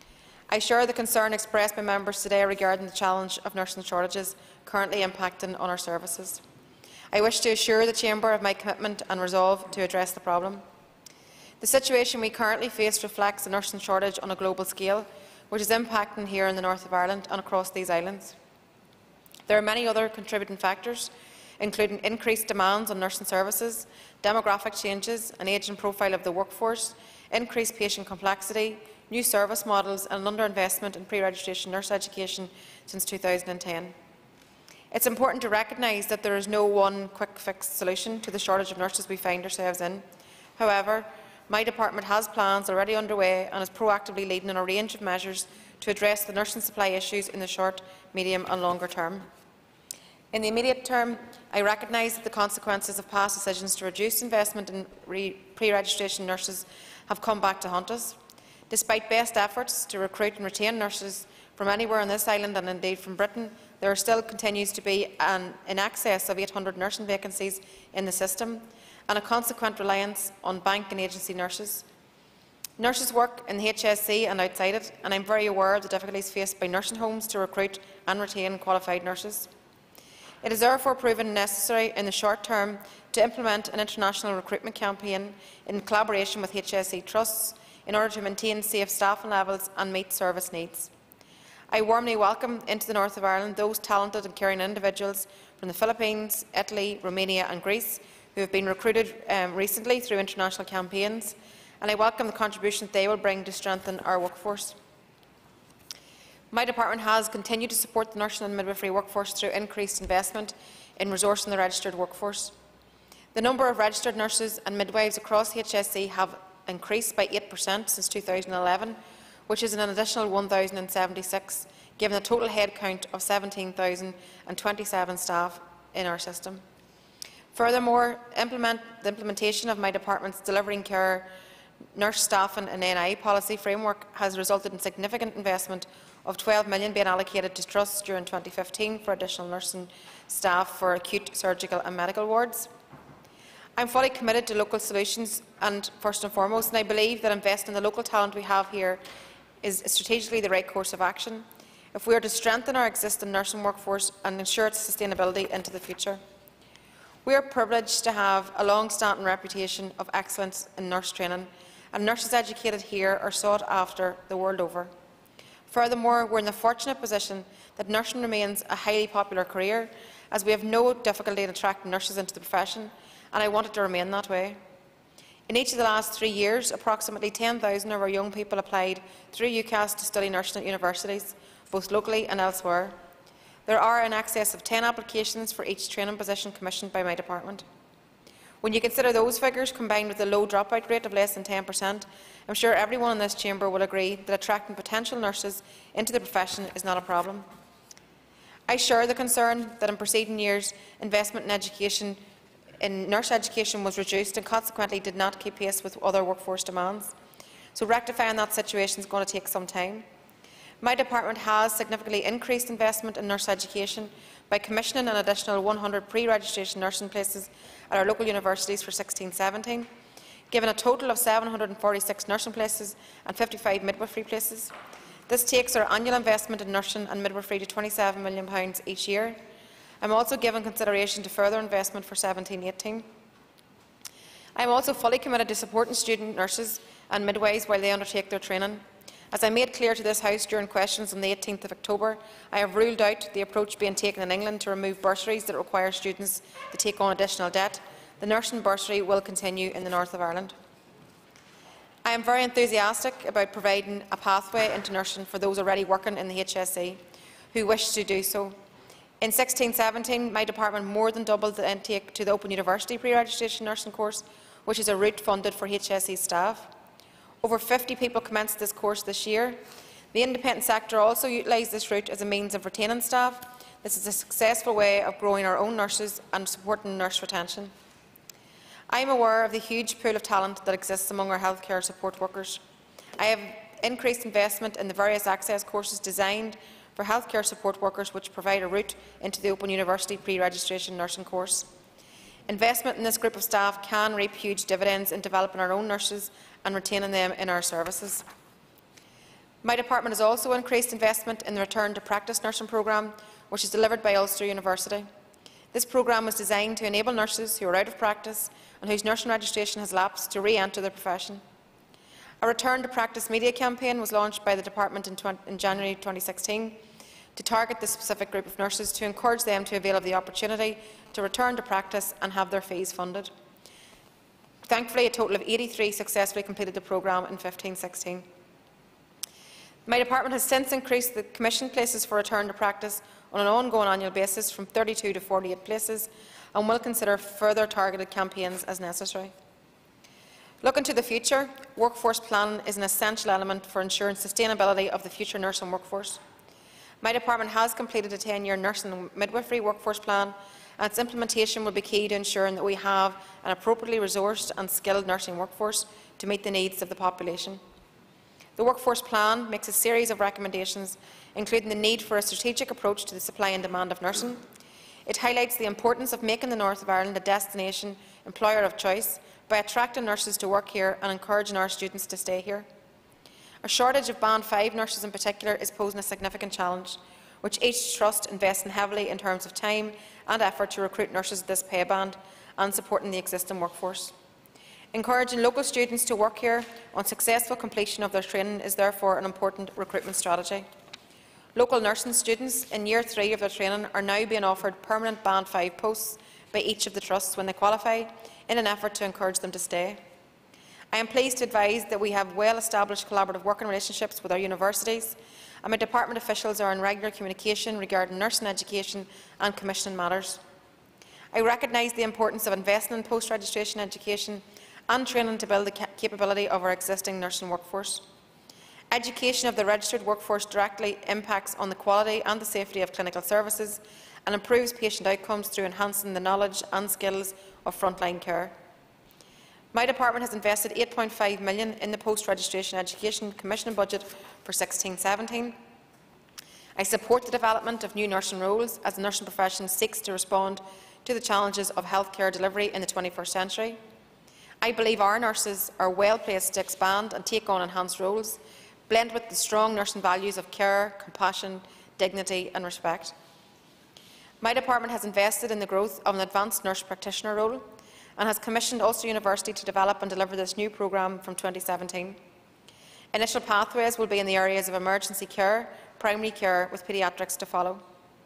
I share the concern expressed by members today regarding the challenge of nursing shortages currently impacting on our services. I wish to assure the Chamber of my commitment and resolve to address the problem. The situation we currently face reflects a nursing shortage on a global scale, which is impacting here in the north of Ireland and across these islands. There are many other contributing factors, including increased demands on nursing services, demographic changes, an ageing profile of the workforce, increased patient complexity, new service models and an underinvestment in pre-registration nurse education since 2010. It's important to recognise that there is no one quick-fix solution to the shortage of nurses we find ourselves in. However, my department has plans already underway and is proactively leading on a range of measures to address the nursing supply issues in the short, medium and longer term. In the immediate term, I recognise that the consequences of past decisions to reduce investment in pre-registration nurses have come back to haunt us. Despite best efforts to recruit and retain nurses from anywhere on this island and indeed from Britain, there still continues to be in excess of 800 nursing vacancies in the system and a consequent reliance on bank and agency nurses. Nurses work in the HSE and outside it, and I am very aware of the difficulties faced by nursing homes to recruit and retain qualified nurses. It is therefore proven necessary in the short term to implement an international recruitment campaign in collaboration with HSE trusts in order to maintain safe staffing levels and meet service needs. I warmly welcome into the north of Ireland those talented and caring individuals from the Philippines, Italy, Romania and Greece who have been recruited recently through international campaigns, and I welcome the contribution that they will bring to strengthen our workforce. My department has continued to support the nursing and midwifery workforce through increased investment in resourcing the registered workforce. The number of registered nurses and midwives across HSE have increased by 8% since 2011, which is an additional 1,076, giving a total head count of 17,027 staff in our system. Furthermore, the implementation of my department's Delivering Care nurse staffing and NI policy framework has resulted in significant investment of £12 million being allocated to trusts during 2015 for additional nursing staff for acute, surgical and medical wards. I am fully committed to local solutions and, first and foremost, and I believe that investing in the local talent we have here is strategically the right course of action if we are to strengthen our existing nursing workforce and ensure its sustainability into the future. We are privileged to have a long-standing reputation of excellence in nurse training, and nurses educated here are sought after the world over. Furthermore, we are in the fortunate position that nursing remains a highly popular career, as we have no difficulty in attracting nurses into the profession, and I want it to remain that way. In each of the last 3 years, approximately 10,000 of our young people applied through UCAS to study nursing at universities, both locally and elsewhere. There are in excess of 10 applications for each training position commissioned by my department. When you consider those figures combined with the low dropout rate of less than 10%, I am sure everyone in this chamber will agree that attracting potential nurses into the profession is not a problem. I share the concern that in preceding years investment in nurse education was reduced and consequently did not keep pace with other workforce demands. So rectifying that situation is going to take some time. My department has significantly increased investment in nurse education by commissioning an additional 100 pre-registration nursing places at our local universities for 16-17, given a total of 746 nursing places and 55 midwifery places. This takes our annual investment in nursing and midwifery to £27 million each year. I am also giving consideration to further investment for 17-18. I am also fully committed to supporting student nurses and midwives while they undertake their training. As I made clear to this House during questions on the 18th of October, I have ruled out the approach being taken in England to remove bursaries that require students to take on additional debt. The nursing bursary will continue in the north of Ireland. I am very enthusiastic about providing a pathway into nursing for those already working in the HSE who wish to do so. In 16-17, my department more than doubled the intake to the Open University pre-registration nursing course, which is a route funded for HSE staff. Over 50 people commenced this course this year. The independent sector also utilised this route as a means of retaining staff. This is a successful way of growing our own nurses and supporting nurse retention. I am aware of the huge pool of talent that exists among our healthcare support workers. I have increased investment in the various access courses designed for healthcare support workers, which provide a route into the Open University pre-registration nursing course. Investment in this group of staff can reap huge dividends in developing our own nurses and retaining them in our services. My department has also increased investment in the Return to Practice nursing programme, which is delivered by Ulster University. This programme was designed to enable nurses who are out of practice and whose nursing registration has lapsed to re-enter the profession. A Return to Practice media campaign was launched by the department in January 2016 to target this specific group of nurses to encourage them to avail of the opportunity to return to practice and have their fees funded. Thankfully, a total of 83 successfully completed the programme in 15-16. My department has since increased the commission places for return to practice on an ongoing annual basis from 32 to 48 places and will consider further targeted campaigns as necessary. Looking to the future, workforce planning is an essential element for ensuring sustainability of the future nursing workforce. My department has completed a 10-year nursing and midwifery workforce plan, and its implementation will be key to ensuring that we have an appropriately resourced and skilled nursing workforce to meet the needs of the population. The workforce plan makes a series of recommendations, including the need for a strategic approach to the supply and demand of nursing. It highlights the importance of making the North of Ireland a destination employer of choice by attracting nurses to work here and encouraging our students to stay here. A shortage of Band 5 nurses in particular is posing a significant challenge, which each trust invests in heavily in terms of time and effort to recruit nurses at this pay band and supporting the existing workforce. Encouraging local students to work here on successful completion of their training is therefore an important recruitment strategy. Local nursing students in Year 3 of their training are now being offered permanent Band 5 posts by each of the trusts when they qualify, in an effort to encourage them to stay. I am pleased to advise that we have well-established collaborative working relationships with our universities, and my department officials are in regular communication regarding nursing education and commissioning matters. I recognise the importance of investing in post-registration education and training to build the capability of our existing nursing workforce. Education of the registered workforce directly impacts on the quality and the safety of clinical services and improves patient outcomes through enhancing the knowledge and skills of frontline care. My department has invested £8.5 million in the post-registration education commissioning budget for 16-17. I support the development of new nursing roles as the nursing profession seeks to respond to the challenges of healthcare delivery in the 21st century. I believe our nurses are well placed to expand and take on enhanced roles, blend with the strong nursing values of care, compassion, dignity and respect. My department has invested in the growth of an advanced nurse practitioner role and has commissioned Ulster University to develop and deliver this new programme from 2017. Initial pathways will be in the areas of emergency care, primary care, with paediatrics to follow.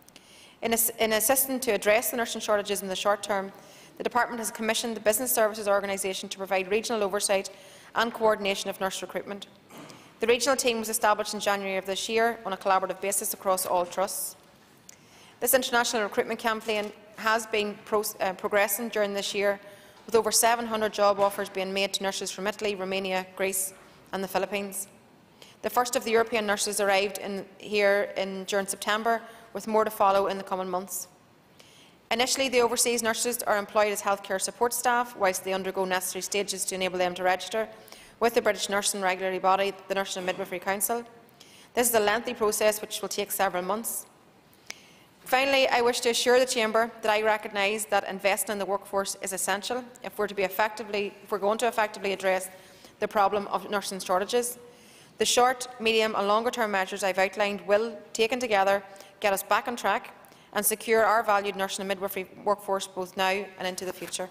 In assisting to address the nursing shortages in the short term, the department has commissioned the Business Services Organisation to provide regional oversight and coordination of nurse recruitment. The regional team was established in January of this year on a collaborative basis across all trusts. This international recruitment campaign has been progressing during this year, with over 700 job offers being made to nurses from Italy, Romania, Greece and the Philippines. The first of the European nurses arrived here during September, with more to follow in the coming months. Initially, the overseas nurses are employed as healthcare support staff, whilst they undergo necessary stages to enable them to register with the British Nursing Regulatory Body, the Nursing and Midwifery Council. This is a lengthy process which will take several months. Finally, I wish to assure the Chamber that I recognise that investing in the workforce is essential if we're going to effectively address the problem of nursing shortages. The short, medium and longer term measures I have outlined will, taken together, get us back on track and secure our valued nursing and midwifery workforce both now and into the future.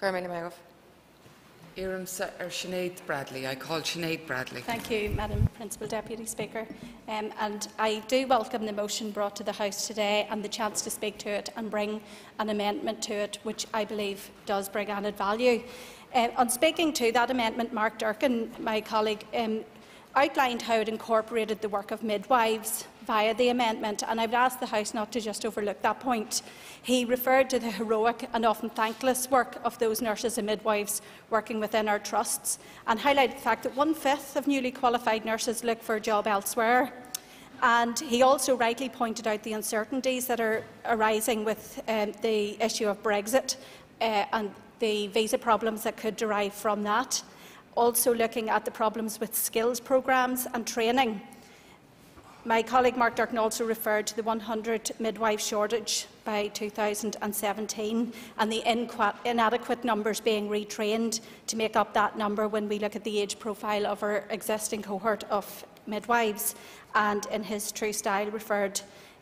Sinead Bradley. I call Sinead Bradley. Thank you, Madam Principal Deputy Speaker. And I do welcome the motion brought to the House today and the chance to speak to it and bring an amendment to it, which I believe does bring added value. On speaking to that amendment, Mark Durkin, my colleague, outlined how it incorporated the work of midwives via the amendment, and I would ask the House not to just overlook that point. He referred to the heroic and often thankless work of those nurses and midwives working within our trusts, and highlighted the fact that 1/5 of newly qualified nurses look for a job elsewhere. And he also rightly pointed out the uncertainties that are arising with the issue of Brexit and the visa problems that could derive from that. Also looking at the problems with skills programmes and training. My colleague Mark Durkan also referred to the 100 midwife shortage by 2017 and the inadequate numbers being retrained to make up that number when we look at the age profile of our existing cohort of midwives, and in his true style referred,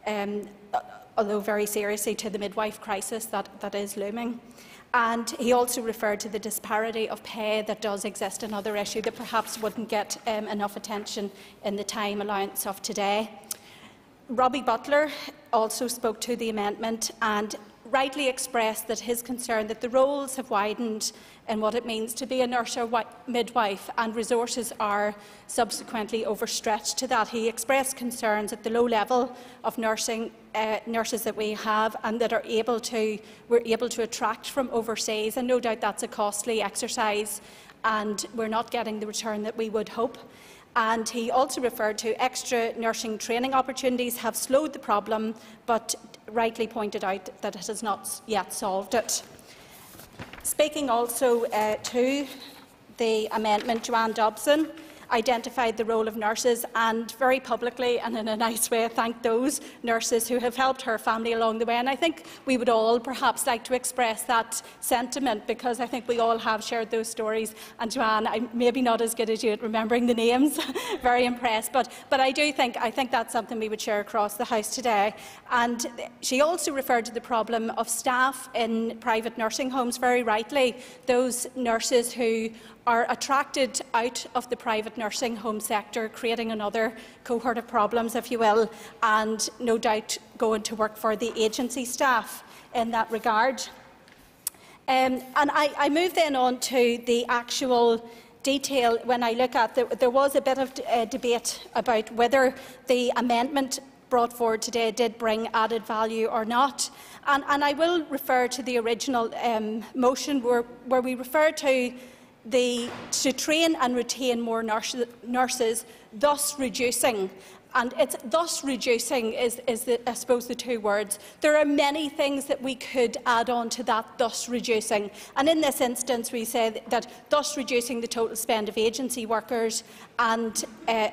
although very seriously, to the midwife crisis that is looming. And he also referred to the disparity of pay that does exist, another issue that perhaps wouldn't get enough attention in the time allowance of today. Robbie Butler also spoke to the amendment and rightly expressed that his concern that the roles have widened in what it means to be a nurse or midwife, and resources are subsequently overstretched to that. He expressed concerns at the low level of nurses that we have and that we're able to attract from overseas, and no doubt that's a costly exercise and we're not getting the return that we would hope. And he also referred to extra nursing training opportunities have slowed the problem, but rightly pointed out that it has not yet solved it. Speaking also to the amendment, Joanne Dobson identified the role of nurses and very publicly and in a nice way thanked those nurses who have helped her family along the way. And I think we would all perhaps like to express that sentiment, because I think we all have shared those stories. And Joanne, I'm maybe not as good as you at remembering the names, very impressed, but I think that's something we would share across the House today. And she also referred to the problem of staff in private nursing homes, very rightly, those nurses who are attracted out of the private nursing home sector, creating another cohort of problems, if you will, and no doubt going to work for the agency staff in that regard. And I move then on to the actual detail. When I look at there was a bit of debate about whether the amendment brought forward today did bring added value or not. And I will refer to the original motion where we refer to train and retain more nurses, thus reducing. And it's thus reducing is I suppose the two words. There are many things that we could add on to that thus reducing. And in this instance, we say that thus reducing the total spend of agency workers and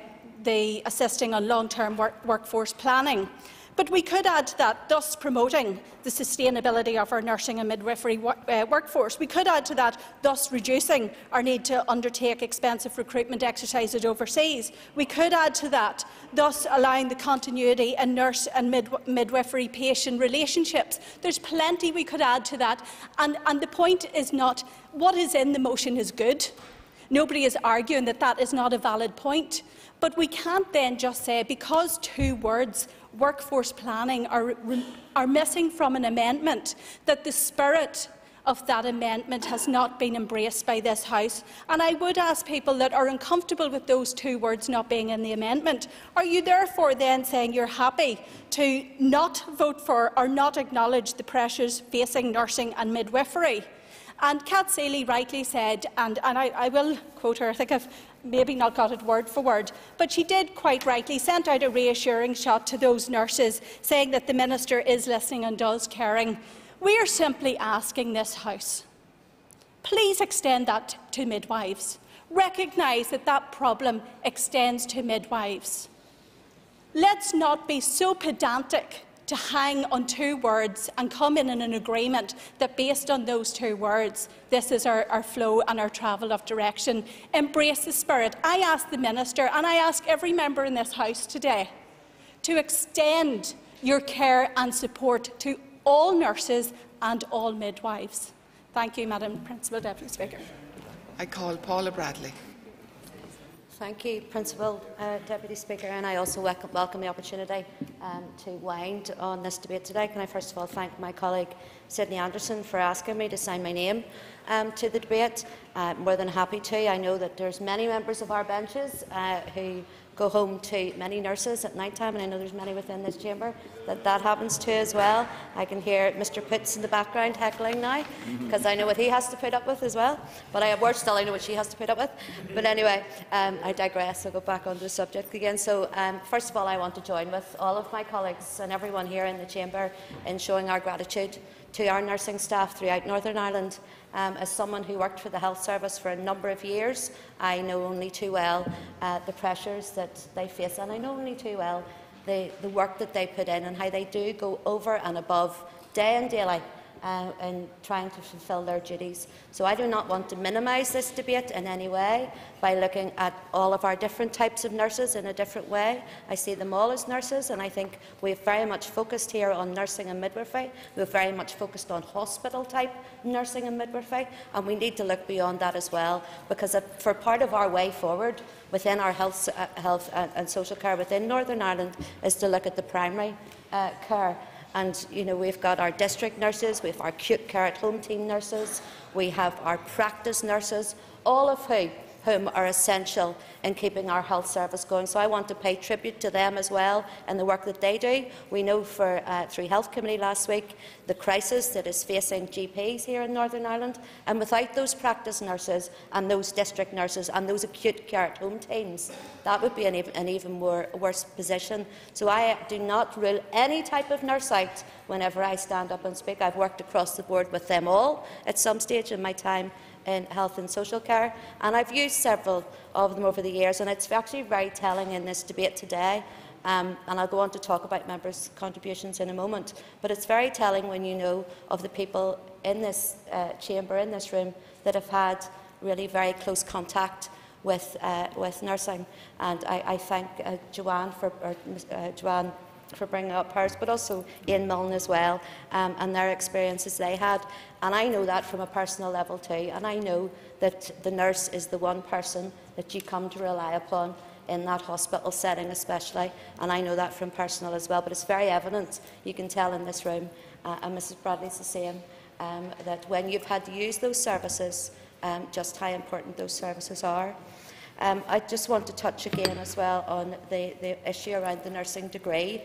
the assisting on long-term workforce planning. But we could add to that, thus promoting the sustainability of our nursing and midwifery workforce. We could add to that, thus reducing our need to undertake expensive recruitment exercises overseas. We could add to that, thus allowing the continuity in nurse and midwifery patient relationships. There's plenty we could add to that. And the point is not what is in the motion is good. Nobody is arguing that that is not a valid point. But we can't then just say, because two words, workforce planning, are missing from an amendment, that the spirit of that amendment has not been embraced by this House. And I would ask people that are uncomfortable with those two words not being in the amendment, are you therefore then saying you're happy to not vote for or not acknowledge the pressures facing nursing and midwifery? And Kat Seeley rightly said, and I will quote her, I think I've maybe not got it word for word, but she did quite rightly send out a reassuring shot to those nurses, saying that the Minister is listening and does caring. We are simply asking this House, please extend that to midwives. Recognise that that problem extends to midwives. Let's not be so pedantic to hang on two words and come in an agreement that based on those two words, this is our flow and our travel of direction. Embrace the spirit. I ask the Minister and I ask every member in this House today to extend your care and support to all nurses and all midwives. Thank you, Madam Principal Deputy Speaker. I call Paula Bradley. Thank you, Principal Deputy Speaker, and I also welcome the opportunity to wind on this debate today. Can I first of all thank my colleague Sydney Anderson for asking me to sign my name to the debate. more than happy to. I know that there's many members of our benches who go home to many nurses at night time, and I know there's many within this chamber that happens to as well. I can hear Mr Pitts in the background heckling now, because I know what he has to put up with as well. But worse still, I know what she has to put up with. But anyway, I digress. I'll go back onto the subject again. So first of all, I want to join with all of my colleagues and everyone here in the chamber in showing our gratitude to our nursing staff throughout Northern Ireland. As someone who worked for the health service for a number of years, I know only too well the pressures that they face, and I know only too well the work that they put in and how they do go over and above day and daily in trying to fulfil their duties. So I do not want to minimise this debate in any way by looking at all of our different types of nurses in a different way. I see them all as nurses, and I think we've very much focused here on nursing and midwifery. We've very much focused on hospital-type nursing and midwifery, and we need to look beyond that as well, because for part of our way forward within our health and social care within Northern Ireland is to look at the primary care. And we've got our district nurses, we have our acute care at home team nurses, we have our practice nurses, all of whom are essential in keeping our health service going. So I want to pay tribute to them as well and the work that they do. We know through Health Committee last week the crisis that is facing GPs here in Northern Ireland, and without those practice nurses and those district nurses and those acute care at home teams, that would be an even worse position. So I do not rule any type of nurse out whenever I stand up and speak. I've worked across the board with them all at some stage in my time in health and social care, and I've used several of them over the years, and it's actually very telling in this debate today, and I'll go on to talk about members' contributions in a moment, but it's very telling when you know of the people in this chamber, in this room, that have had really very close contact with nursing, and I thank Joanne for bringing up hers, but also Ian Milne as well, and their experiences they had. And I know that from a personal level too, and I know that the nurse is the one person that you come to rely upon in that hospital setting especially, and I know that from personal as well, but it's very evident, you can tell in this room, and Mrs Bradley's the same, that when you've had to use those services, just how important those services are. I just want to touch again as well on the issue around the nursing degree.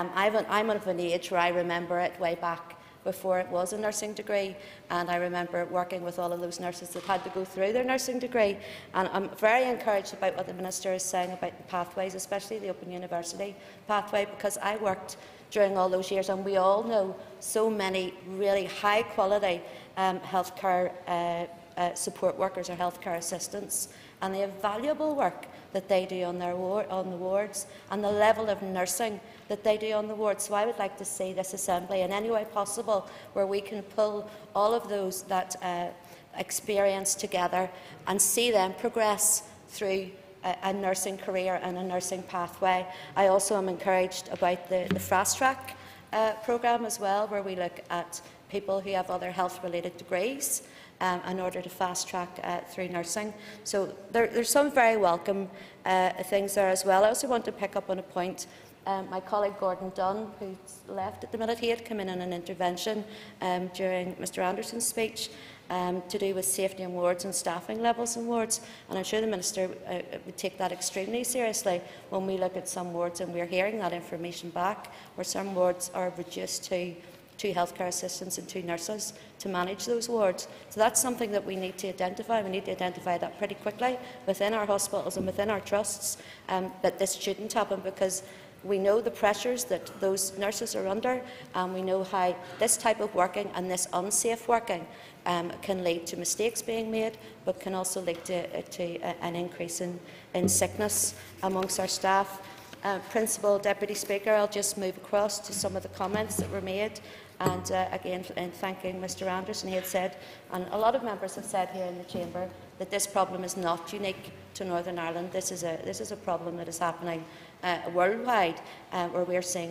I'm of an age where I remember it way back before it was a nursing degree, and I remember working with all of those nurses that had to go through their nursing degree, and I'm very encouraged about what the Minister is saying about the pathways, especially the Open University pathway, because I worked during all those years, and we all know so many really high quality healthcare support workers or healthcare assistants, and the invaluable work that they do on the wards, and the level of nursing that they do on the wards. So I would like to see this assembly in any way possible where we can pull all of those that experience together and see them progress through a nursing career and a nursing pathway. I also am encouraged about the Fast Track programme as well, where we look at people who have other health-related degrees in order to fast-track through nursing. So there's some very welcome things there as well. I also want to pick up on a point. My colleague Gordon Dunn, who's left at the minute, he had come in on an intervention during Mr Anderson's speech to do with safety in wards and staffing levels in wards, and I'm sure the Minister would take that extremely seriously when we look at some wards, and we're hearing that information back, where some wards are reduced to 2 healthcare assistants and 2 nurses to manage those wards. So that's something that we need to identify. We need to identify that pretty quickly within our hospitals and within our trusts, that this shouldn't happen, because we know the pressures that those nurses are under, and we know how this type of working and this unsafe working can lead to mistakes being made, but can also lead to an increase in sickness amongst our staff. Principal Deputy Speaker, I'll just move across to some of the comments that were made. And again, in thanking Mr Anderson, he had said, and a lot of members have said here in the chamber, that this problem is not unique to Northern Ireland. This is a problem that is happening worldwide, where we are seeing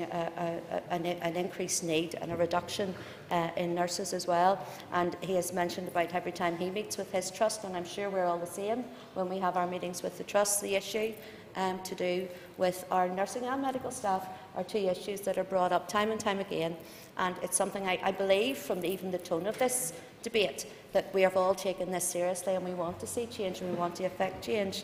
an increased need and a reduction in nurses as well. And he has mentioned about every time he meets with his trust, and I'm sure we're all the same when we have our meetings with the trust, the issue to do with our nursing and medical staff are two issues that are brought up time and time again, and it's something I believe from even the tone of this debate that we have all taken this seriously and we want to see change and we want to effect change.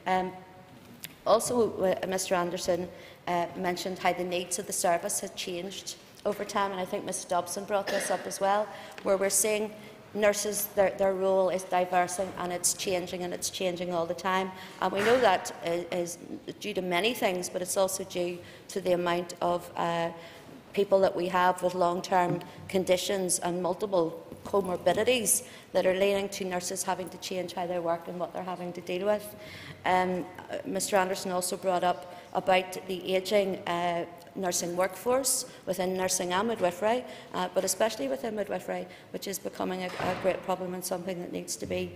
Also, Mr Anderson mentioned how the needs of the service have changed over time, and I think Ms Dobson brought this up as well, where we're seeing nurses, their role is diversing and it's changing all the time. And we know that is due to many things, but it's also due to the amount of people that we have with long-term conditions and multiple comorbidities that are leading to nurses having to change how they work and what they're having to deal with. Mr Anderson also brought up about the ageing nursing workforce within nursing and midwifery, but especially within midwifery, which is becoming a great problem and something that needs to be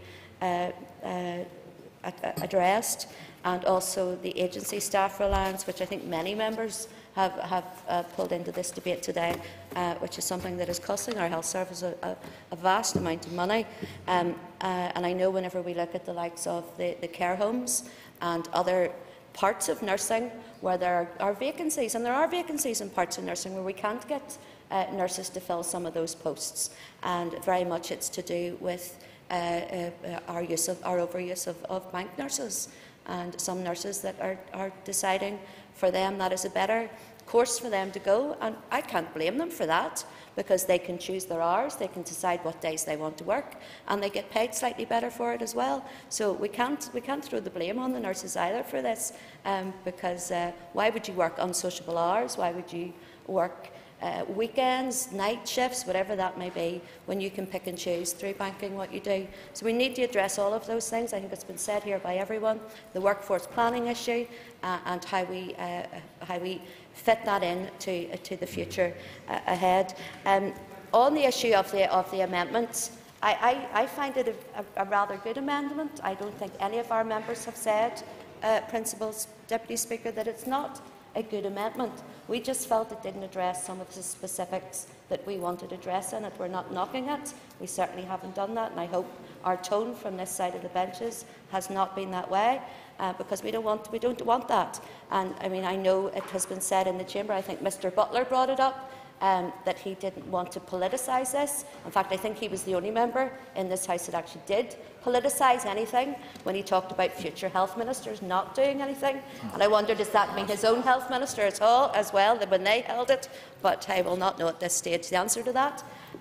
addressed, and also the agency staff reliance, which I think many members have pulled into this debate today, which is something that is costing our health service a vast amount of money. And I know whenever we look at the likes of the care homes and other parts of nursing where there are vacancies, and there are vacancies in parts of nursing where we can't get nurses to fill some of those posts, and very much it's to do with our overuse of bank nurses, and some nurses that are deciding for them that is a better course for them to go, and I can't blame them for that, because they can choose their hours, they can decide what days they want to work, and they get paid slightly better for it as well. So we can't throw the blame on the nurses either for this, because why would you work unsociable hours? Why would you work weekends, night shifts, whatever that may be, when you can pick and choose through banking what you do? So we need to address all of those things. I think it's been said here by everyone. The workforce planning issue and how we fit that in to the future ahead. On the issue of the amendments, I find it a rather good amendment. I don't think any of our members have said, Principal Deputy Speaker, that it's not a good amendment. We just felt it didn't address some of the specifics that we wanted to address in it. We're not knocking it. We certainly haven't done that, and I hope our tone from this side of the benches has not been that way, because we don't want that. And I mean, I know it has been said in the chamber. I think Mr Butler brought it up, that he didn't want to politicise this. In fact, I think he was the only member in this House that actually did politicise anything when he talked about future health ministers not doing anything. And I wonder, does that mean his own health minister at all as well, when they held it? But I will not know at this stage the answer to that.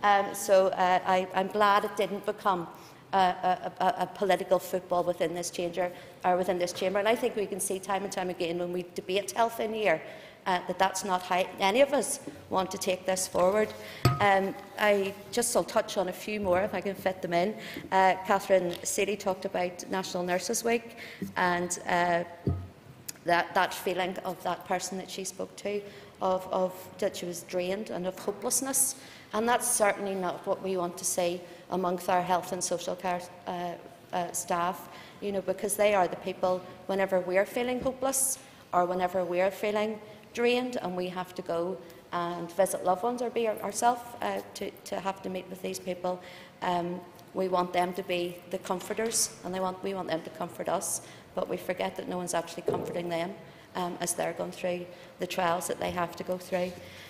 I'm glad it didn't become a political football within this chamber. And I think we can see time and time again when we debate health in here that's not how any of us want to take this forward. I just will touch on a few more if I can fit them in. Catherine Seeley talked about National Nurses Week and that feeling of that person that she spoke to, of that she was drained and of hopelessness. And that's certainly not what we want to see amongst our health and social care staff, because they are the people, whenever we're feeling hopeless or whenever we're feeling drained and we have to go and visit loved ones or be ourselves to have to meet with these people, we want them to be the comforters, and we want them to comfort us, but we forget that no one's actually comforting them as they're going through the trials that they have to go through.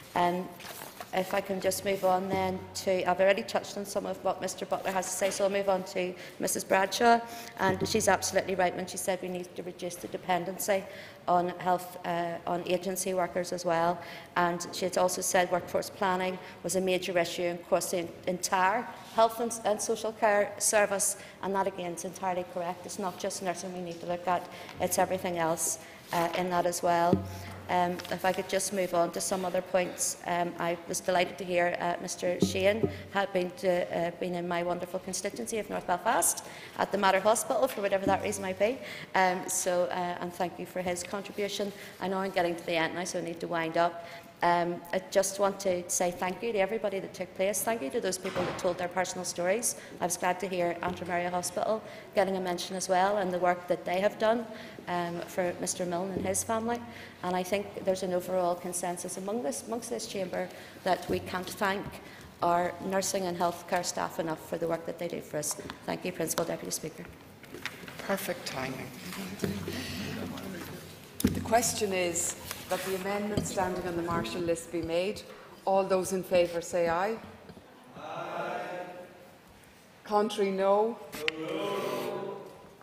If I can just move on then to, I've already touched on some of what Mr Butler has to say, so I'll move on to Mrs Bradshaw. And she's absolutely right when she said we need to reduce the dependency on health, on agency workers as well. And she had also said workforce planning was a major issue across the entire health and social care service, and that again is entirely correct. It's not just nursing we need to look at, it's everything else in that as well. If I could just move on to some other points, I was delighted to hear Mr Sheehan had been in my wonderful constituency of North Belfast at the Mater Hospital for whatever that reason might be. And thank you for his contribution. I know I'm getting to the end now, so I need to wind up. I just want to say thank you to everybody that took place. Thank you to those people that told their personal stories. I was glad to hear Antrim Area Hospital getting a mention as well, and the work that they have done for Mr Milne and his family. And I think there's an overall consensus amongst this chamber that we can't thank our nursing and healthcare staff enough for the work that they do for us. Thank you, Principal Deputy Speaker. Perfect timing. The question is that the amendment standing on the Marshall list be made. All those in favour say aye. Aye. Contrary, no. No.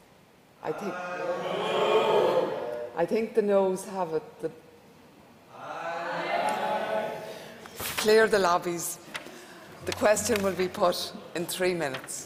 I think the noes have it. Clear the lobbies. The question will be put in 3 minutes.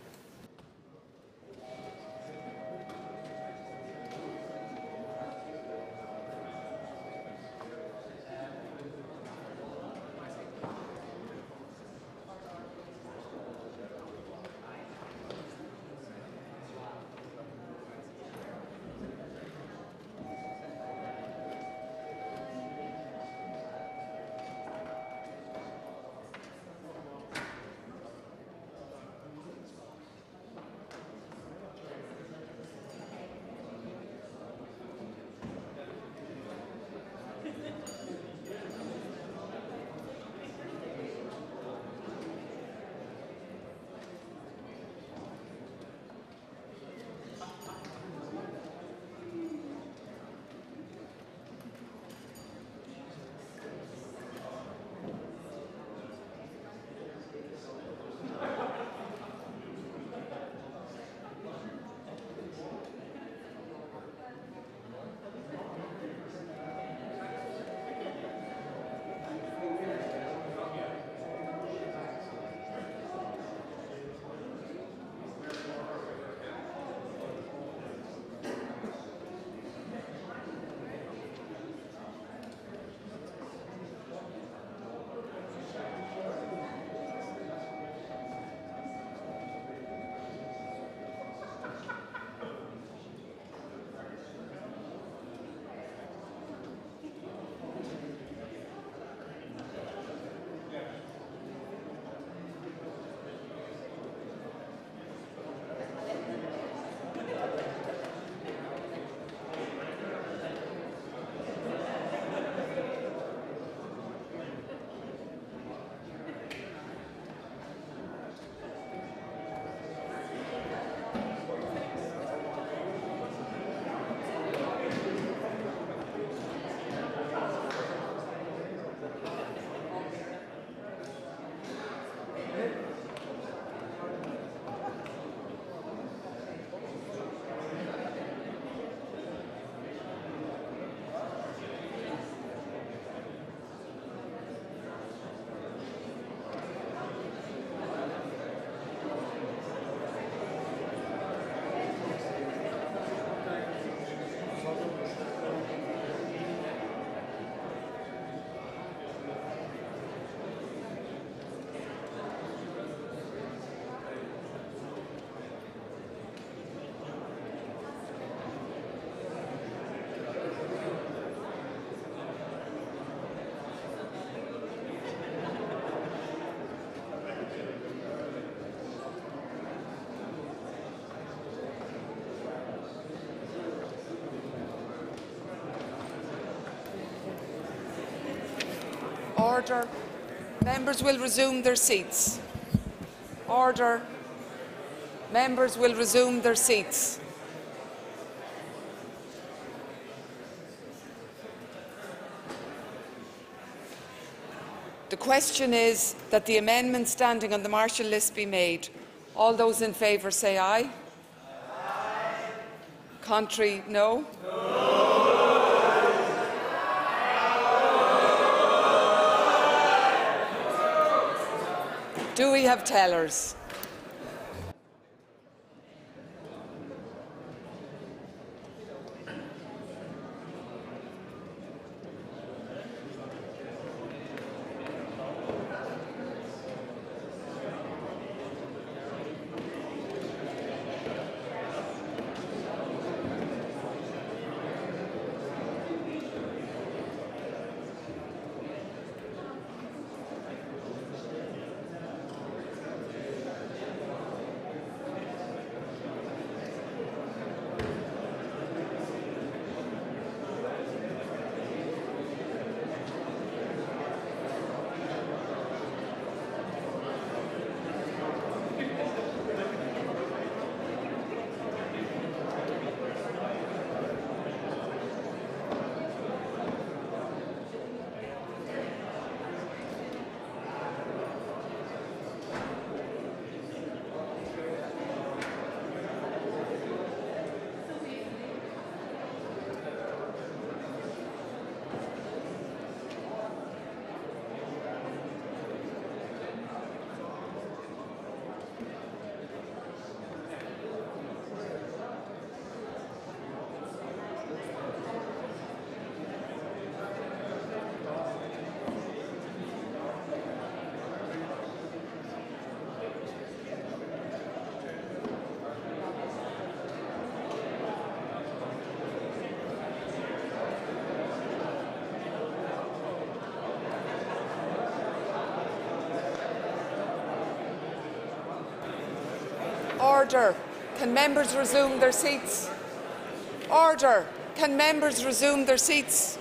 Order. Members will resume their seats. Order. Members will resume their seats. The question is that the amendment standing on the Marshall list be made. All those in favour say aye. Aye. Contrary, no. No. Do we have tellers? Order. Can members resume their seats? Order. Can members resume their seats?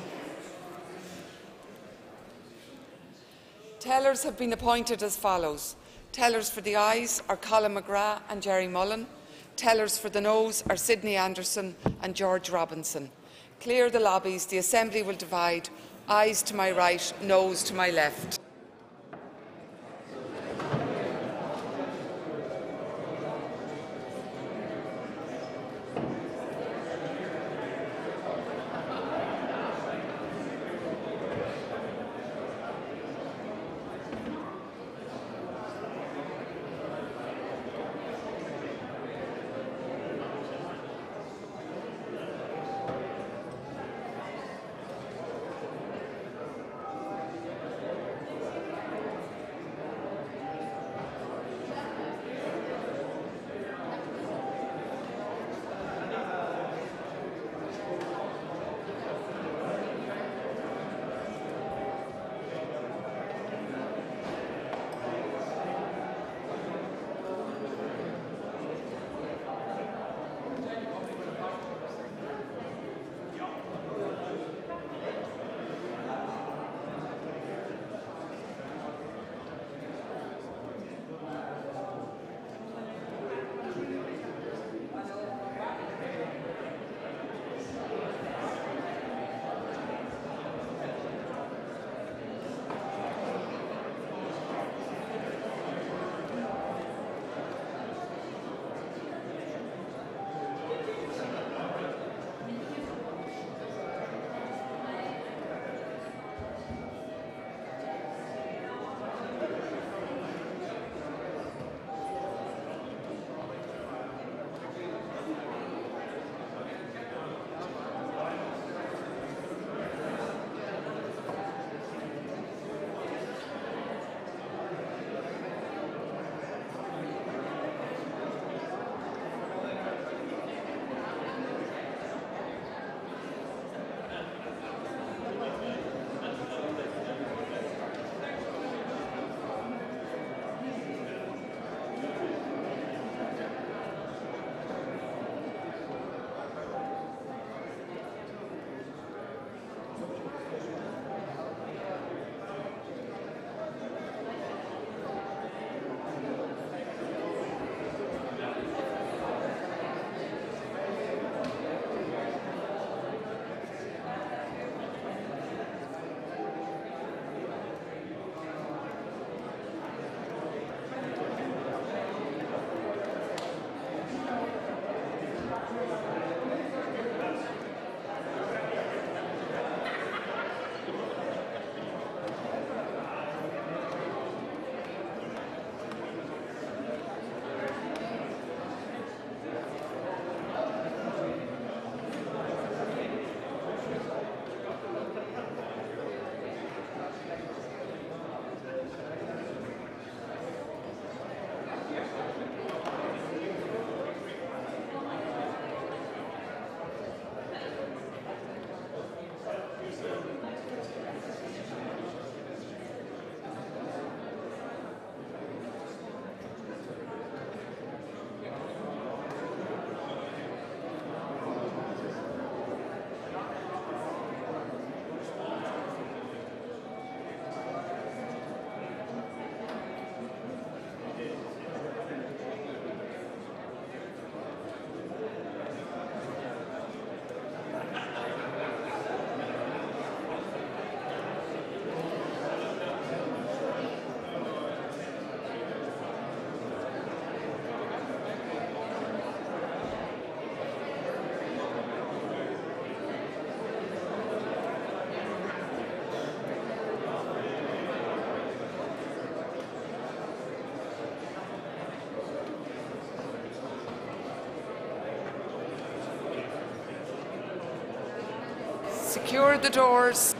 Tellers have been appointed as follows. Tellers for the ayes are Colin McGrath and Jerry Mullen. Tellers for the noes are Sidney Anderson and George Robinson. Clear the lobbies. The Assembly will divide. Ayes to my right, noes to my left. Secure the doors.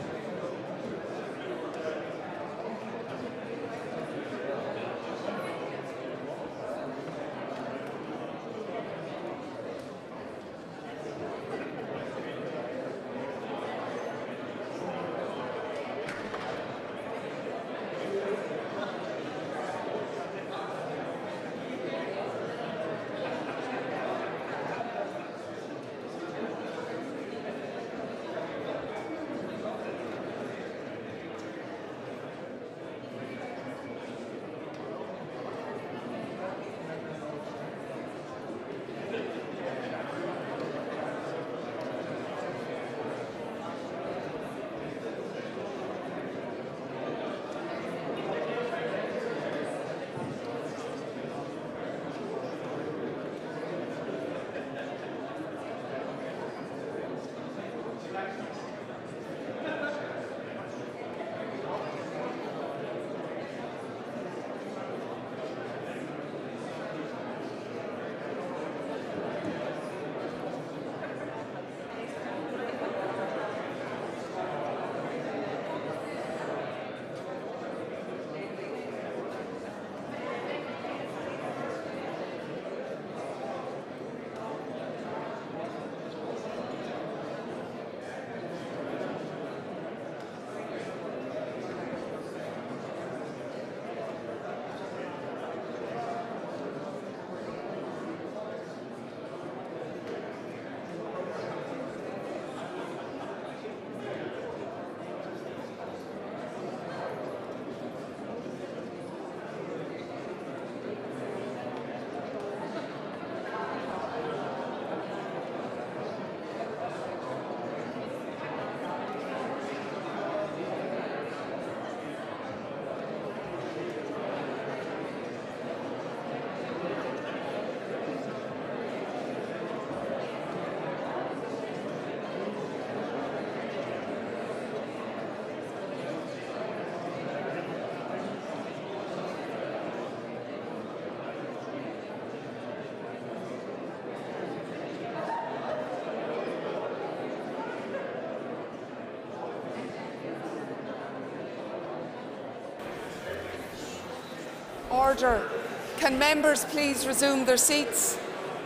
Order. Can members please resume their seats?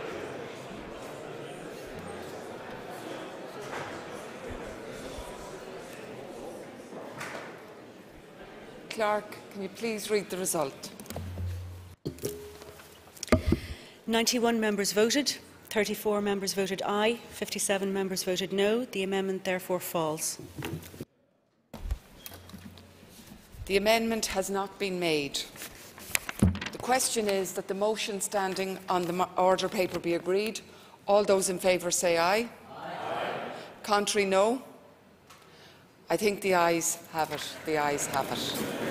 Clerk, can you please read the result? 91 members voted, 34 members voted aye, 57 members voted no. The amendment therefore falls. The amendment has not been made. The question is that the motion standing on the order paper be agreed. All those in favour say aye. Aye. Contrary, no. I think the ayes have it. The ayes have it.